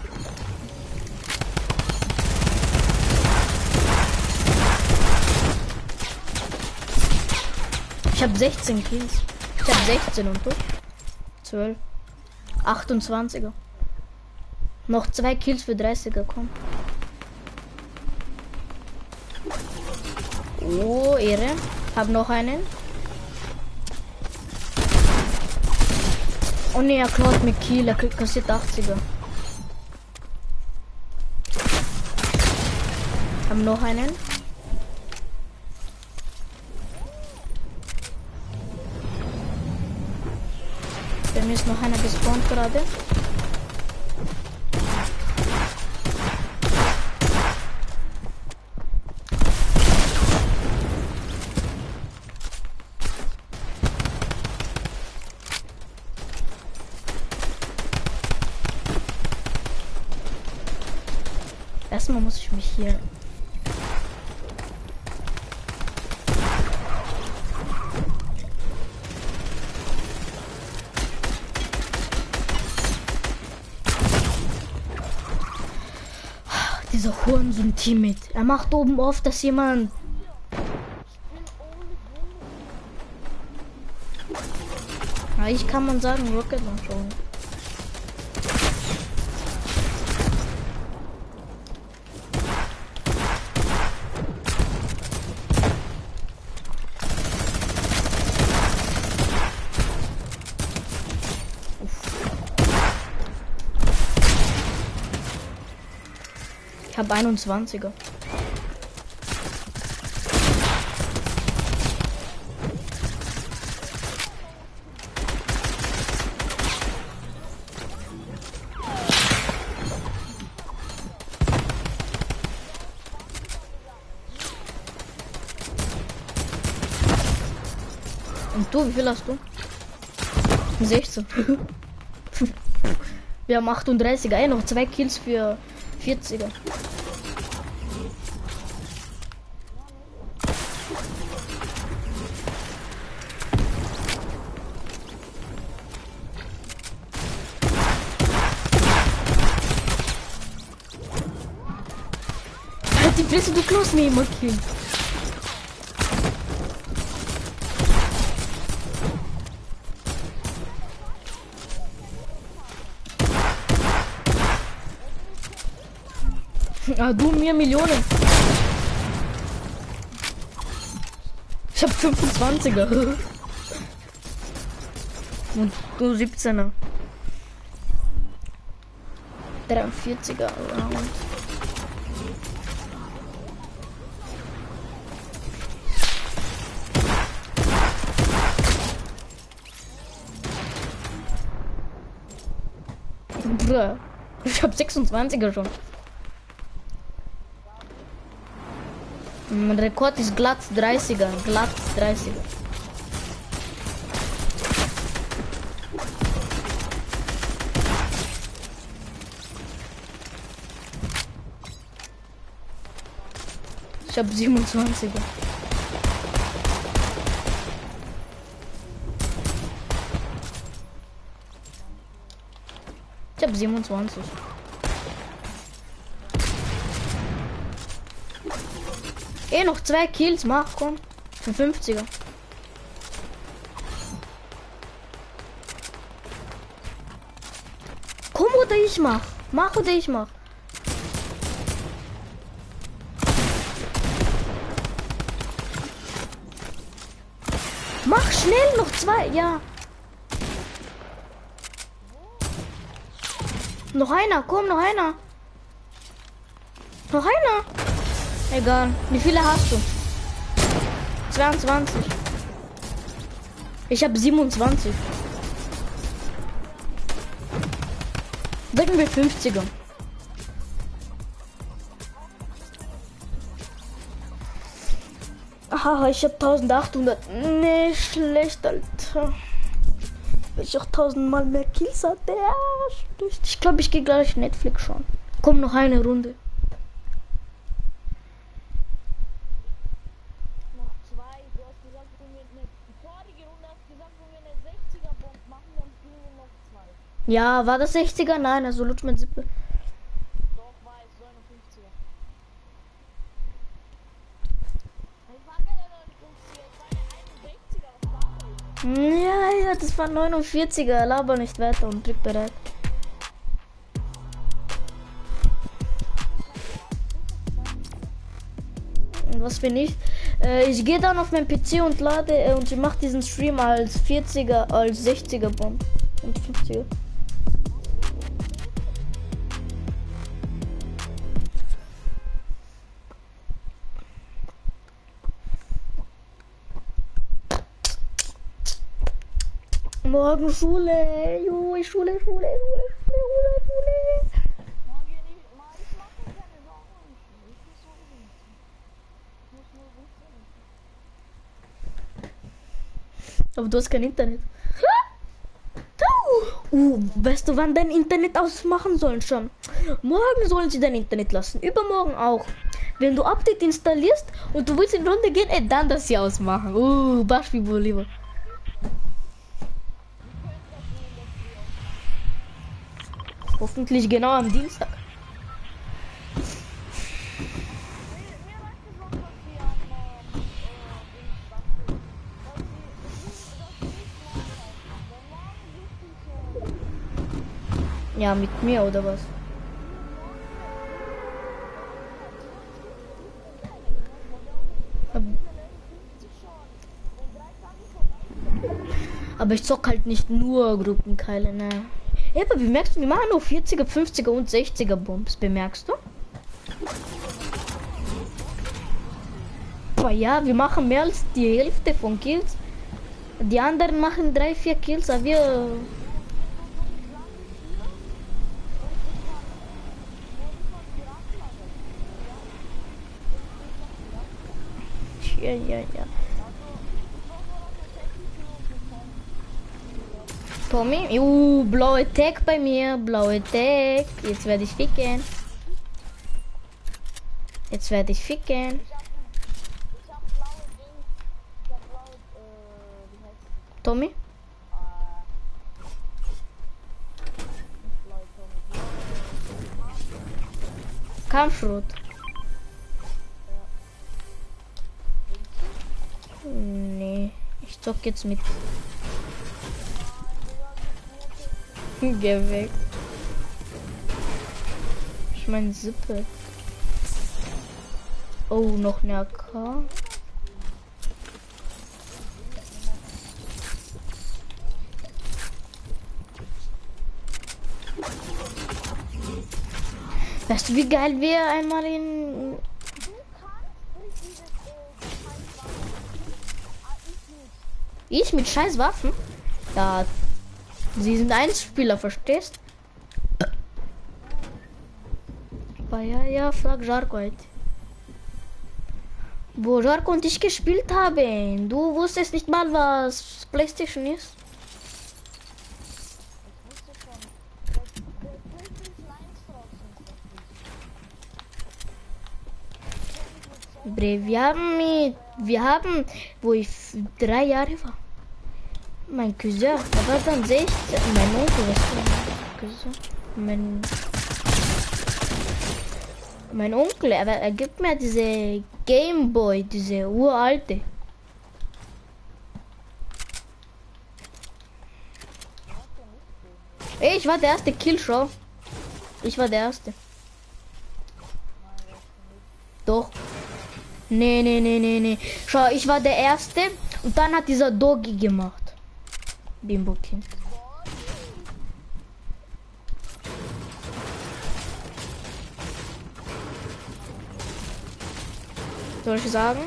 Ich habe 16 Kills. Ich habe 16 und du? 12. 28er. Noch 2 Kills für 30er, komm. Oh, Ehre. Hab noch einen. Oh ne, er klaut mit Kill, er kassiert 80er. Hab noch einen. Bei mir ist noch einer gespawnt gerade. Er Erstmal muss ich mich hier. Dieser Hurensohn-Teammate. Er macht oben oft, dass jemand. Ja, ich kann man sagen, Rocket Launcher. Ich habe 21er. Und du, wie viel hast du? 16. Wir haben 38er. Ey, noch 2 Kills für 40er. Halt die Fresse, du klaust mir immer Kill. Ah, du mir Millionen. Ich hab 25er. Und du 17er. 43er. Round. Bruh. Ich hab 26er schon. Mein Rekord ist glatt 30er. Glatt 30er. Ich hab 27er. Ich hab 27. Noch 2 Kills, mach, komm. Für 50er. Komm oder ich mach. Mach oder ich mach. Mach schnell noch 2, ja. Noch einer, komm, noch einer. Noch einer. Egal. Wie viele hast du? 22. Ich habe 27. Drücken wir 50er. Aha, ich habe 1800. Nee, schlecht, Alter. Ich auch 1000 Mal mehr Kills hatte. Ich glaube, ich gehe gleich Netflix schauen. Komm, noch eine Runde. Ja, war das 60er? Nein, also lutsch mit Sippe. Doch, war es 59er. Das war keine 59er, das war eine 61er. Was war das? Ja, das war 49er. Laber nicht weiter und drück bereit. Und was bin ich? Ich gehe dann auf meinen PC und lade und ich mache diesen Stream als 40er, als 60er Bomb und 50er. Morgen Schule. Jo, Schule. Mag ich nicht, ich mach mir keine Sorgen. Ich muss so reden. Ich muss nur gut sein. Aber du hast kein Internet. Weißt du, wann dein Internet ausmachen sollen schon? Morgen sollen sie dein Internet lassen. Übermorgen auch. Wenn du Update installierst und du willst in die Runde gehen, dann das hier ausmachen. Beispiel lieber. Hoffentlich genau am Dienstag. Ja, mit mir oder was? Aber ich zock halt nicht nur Gruppenkeile, ne. Ja, aber bemerkst du, wir machen nur 40er, 50er und 60er Bombs, bemerkst du? Aber ja, wir machen mehr als die Hälfte von Kills. Die anderen machen 3, 4 Kills, aber wir... Ja. Tommy, blaue Tag bei mir, blaue Tag. Jetzt werde ich ficken. Ich hab blaue Dings. Ich hab blaue, wie heißt es? Tommy? Nicht blaue Tommy. Kampfrot. Nee, ich zock jetzt mit. Geh weg. Ich mein Sippe. Oh, noch eine AK. Weißt du, wie geil wir einmal in... Ich mit scheiß Waffen? Ja, sie sind Einspieler, verstehst? Aber ja, frag Jarko halt. Wo Jarko und ich gespielt haben. Du wusstest nicht mal, was PlayStation ist. Bre, wir haben, wo ich 3 Jahre war. Mein Cousin, der war dann 16. Mein Onkel, was war mein Cousin? Mein Onkel, er gibt mir diese Gameboy, diese uralte. Ey, ich war der erste Killshow. Ich war der erste. Doch. Nee. Schau, ich war der erste und dann hat dieser Doggy gemacht. Bimbo Kind. Soll ich sagen?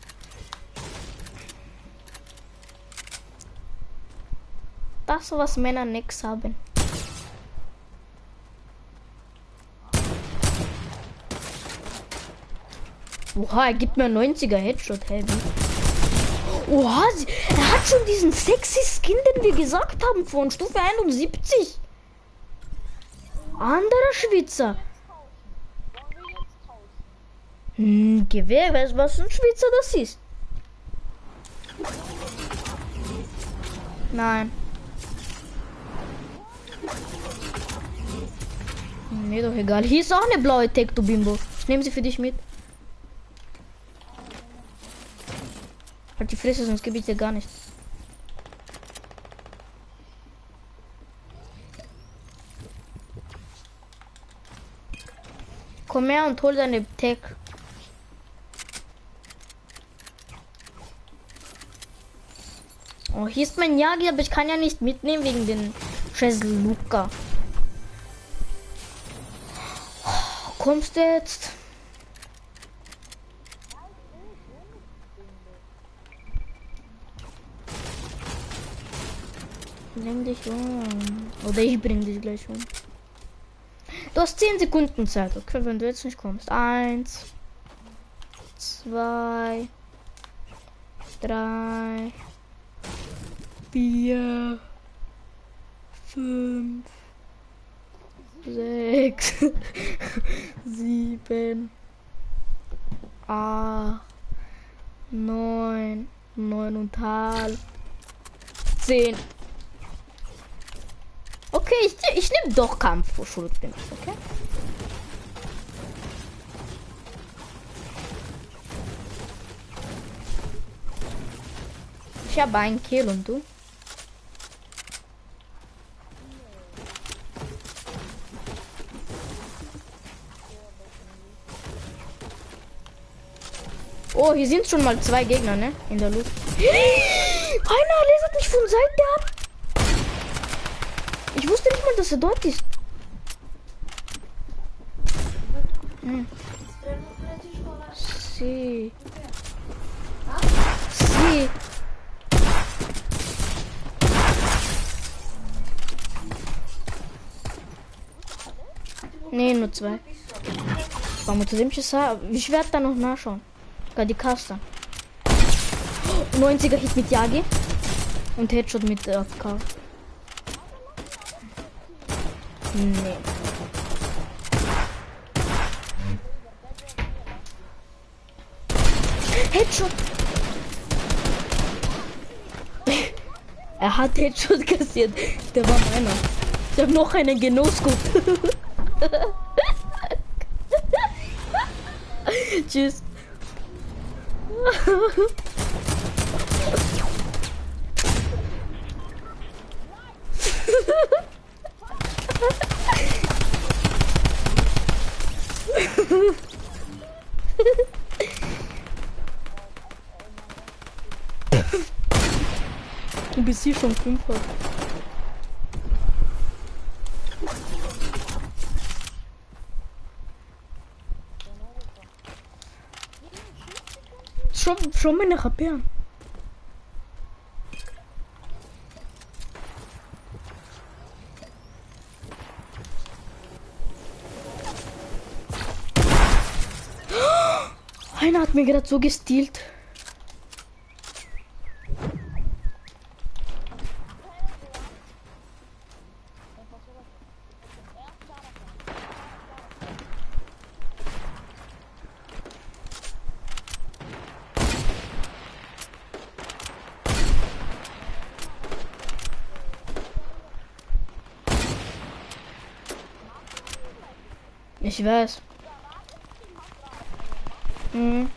Das, was Männer nix haben. Oha, er gibt mir 90er Headshot, Heavy. Oha, er hat schon diesen sexy Skin, den wir gesagt haben, von Stufe 71. Anderer Schwitzer. Gewehr, weißt du, was ein Schwitzer das ist? Nein. Mir doch egal. Hier ist auch eine blaue Tech, du Bimbo. Ich nehme sie für dich mit. Halt die Fresse, sonst gebe ich dir gar nichts. Komm her und hol deine Tech. Oh, hier ist mein Yagi, aber ich kann ja nicht mitnehmen wegen den scheiß Luca. Kommst du jetzt? Bring dich um. Oder ich bring dich gleich um. Du hast 10 Sekunden Zeit, okay, wenn du jetzt nicht kommst. 1, 2, 3, 4, 5, 6, 7, 8, 9, 9,5, 10. Okay, ich nehme doch Kampf vor Schulden, okay? Ich habe einen Kill und du? Oh, hier sind schon mal 2 Gegner, ne? In der Luft. Einer lasert mich von Seite ab. Ich wusste nicht mal, dass er dort ist. Sie. Sie. Nee, nur 2. Vamos, tu sempre sabe. Ich werde da noch nachschauen. Die Kaster. 90er Hit mit Yagi. Und Headshot mit AFK. Nee. Headshot. Er hat Headshot kassiert. Der war meiner. Ich habe noch einen Genoscoop. Tschüss. Du bist hier schon 5. Schon meine Rapieren. Einer hat mir gerade so gestealt. Ich weiß. Mhm.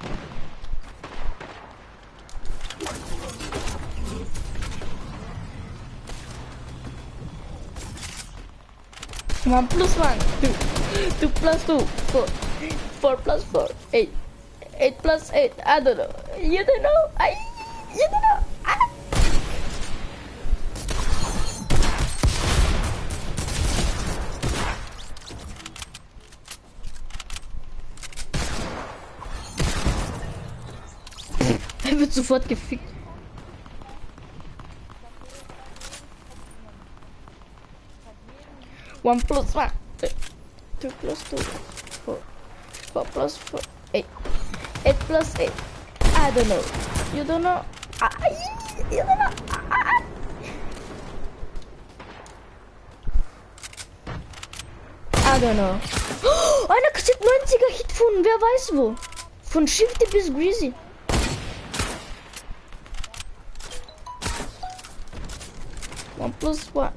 One plus one, two plus two, four plus four, 8, 8 plus 8. I don't know. You don't know. You don't know. Er wird sofort gefickt. One plus one, two plus two, four plus four, 8, 8 plus 8. I don't know. You don't know. You don't know. I don't know. Oh, einer kassiert 90er Hit von wer weiß wo. Von Shifty bis Greasy. One plus one.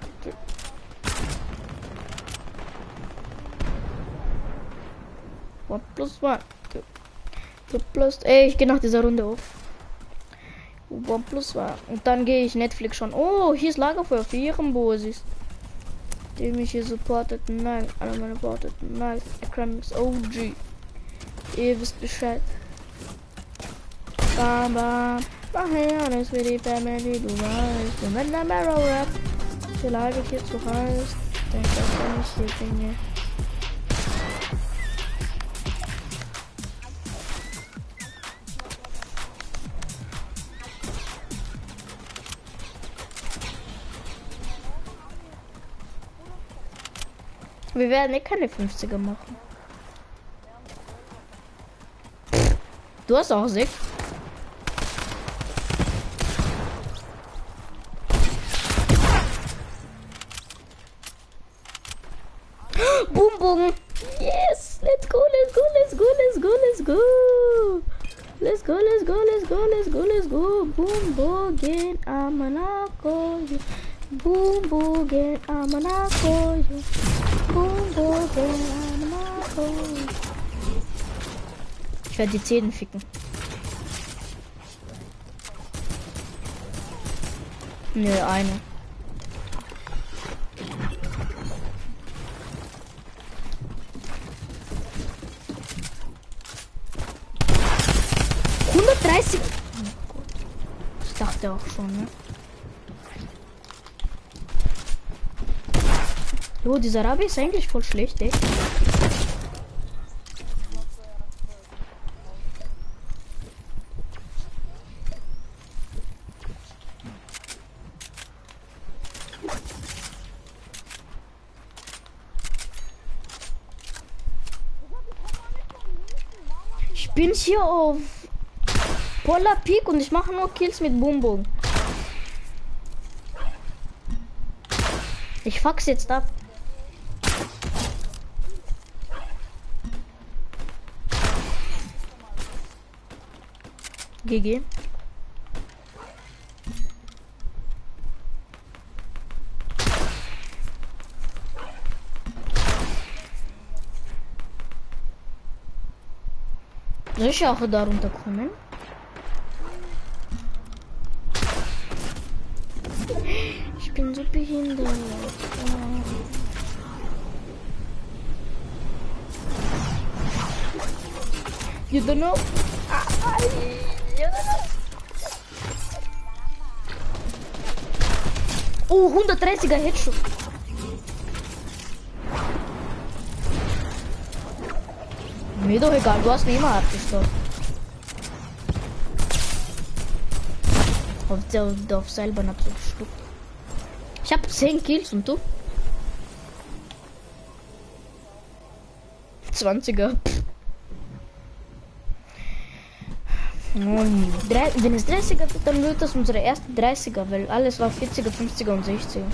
One plus one. Two plus. Ey, ich gehe nach dieser Runde auf. One plus one. Und dann gehe ich Netflix schon. Oh, hier ist Lagerfeuer für ihren Bosis. Die mich hier supportet. Nein, alle meine supportet. Nice. Acromix OG. Ihr wisst Bescheid. Bam, bam. Mach alles für die Family, du weißt. Und wenn der Marrow Rap die Lage hier zu heiß, denk das kann ich hier Dinge. Wir werden keine 50er machen. Du hast auch 6. Boombogen. Yes, let's go, let's go, let's go, let's go, let's go. Let's go, let's go, let's go, let's go, let's go. Boombogen, Amanakoyo. Boombogen, Amanakoyo. Boombogen, Amanakoyo. Ich werde die Zähne ficken. Nö, eine. Oh Gott. Ich dachte auch schon, ne? Jo, dieser Rabbi ist eigentlich voll schlecht, ey. Ich bin hier auf Polar Peak und ich mache nur Kills mit Boombogen. Ich fuck's jetzt ab. GG. Soll ich auch da runterkommen? Ich bin so behindert. You don't know? You don't know? Oh, 130er Headshot. Mir doch egal, du hast mir immer abgestorben. Auf selber nach so Stück. Ich habe 10 Kills und du? 20er. Wenn es 30er wird, dann wird das unsere erste 30er, weil alles war 40er, 50er und 60er.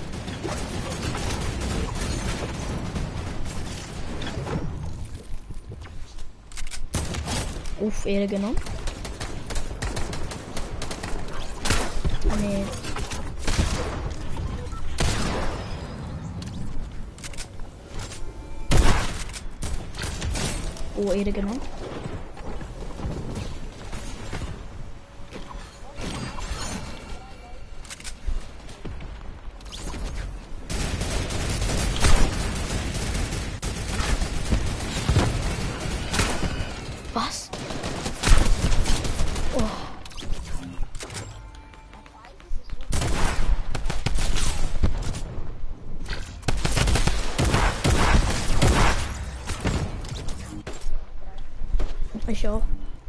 Uff, Ehre genommen. Nee. Oh, Ehre genommen. Was? Oh. Ich auch.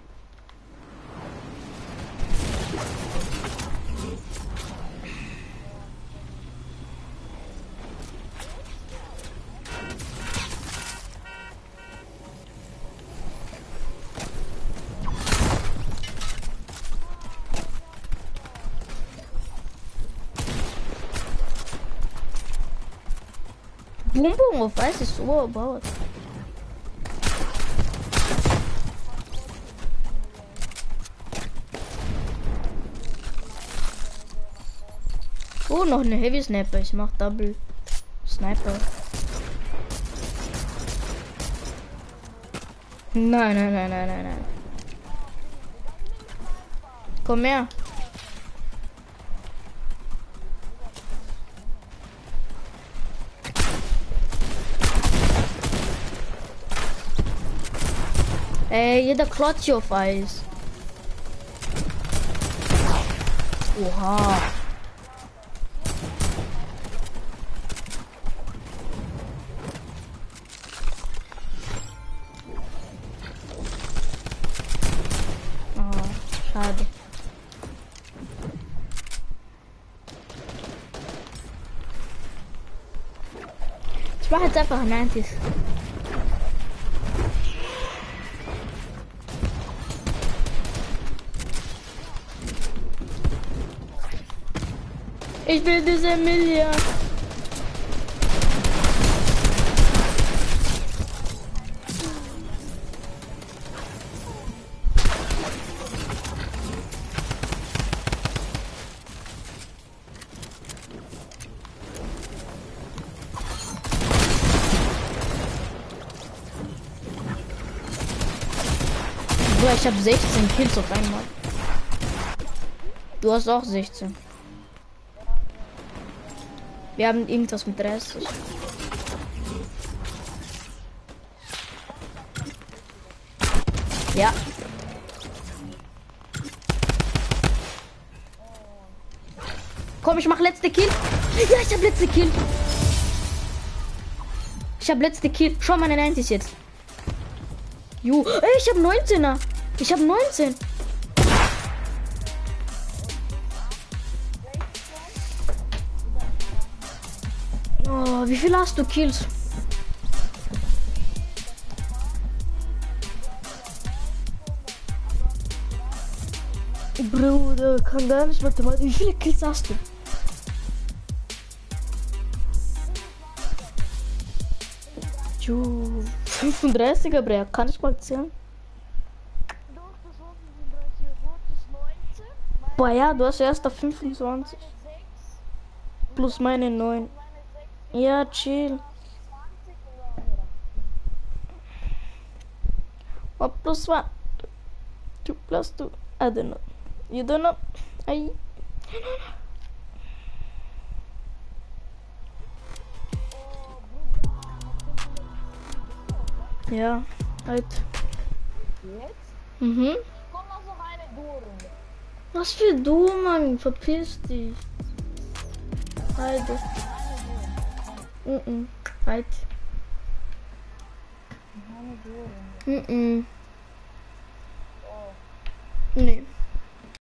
Boom Boom auf Weiß ist so überbaut. Oh, noch eine Heavy Sniper. Ich mach Double Sniper. Nein, nein, nein, nein, nein, nein. Komm her. Ey, jeder klotzt hier auf Eis. Oha. Schade. Ich mache jetzt einfach 90s. Ich will diese Emilia. Bruder, ich habe 16 Kills auf einmal. Du hast auch 16. Wir haben irgendwas mit 30. Ja. Komm, ich mach letzte Kill. Ja, ich hab letzte Kill. Ich hab letzte Kill. Schau meine 90 jetzt. Jo, ey, ich hab 19er. Ich hab 19. Oh, wie viel hast du Kills? Bruder, kann gar nicht Mathematik. Wie viele Kills hast du? Jo, 35er, Bre, kann ich mal zählen? Doch, das war 35, rot ist 19, Boah, ja, du hast erst auf 25. meine 6, Plus meine 9. meine 6, Ja, chill. 20 oder hier. What plus one? 2 plus 2. I don't know. You don't know? I. Ja, halt. Jetzt? Mhm. Komm noch eine Duo-Runde. Was für du, Mann? Verpiss dich. Halt. Halt. Eine Duo-Runde. Nee.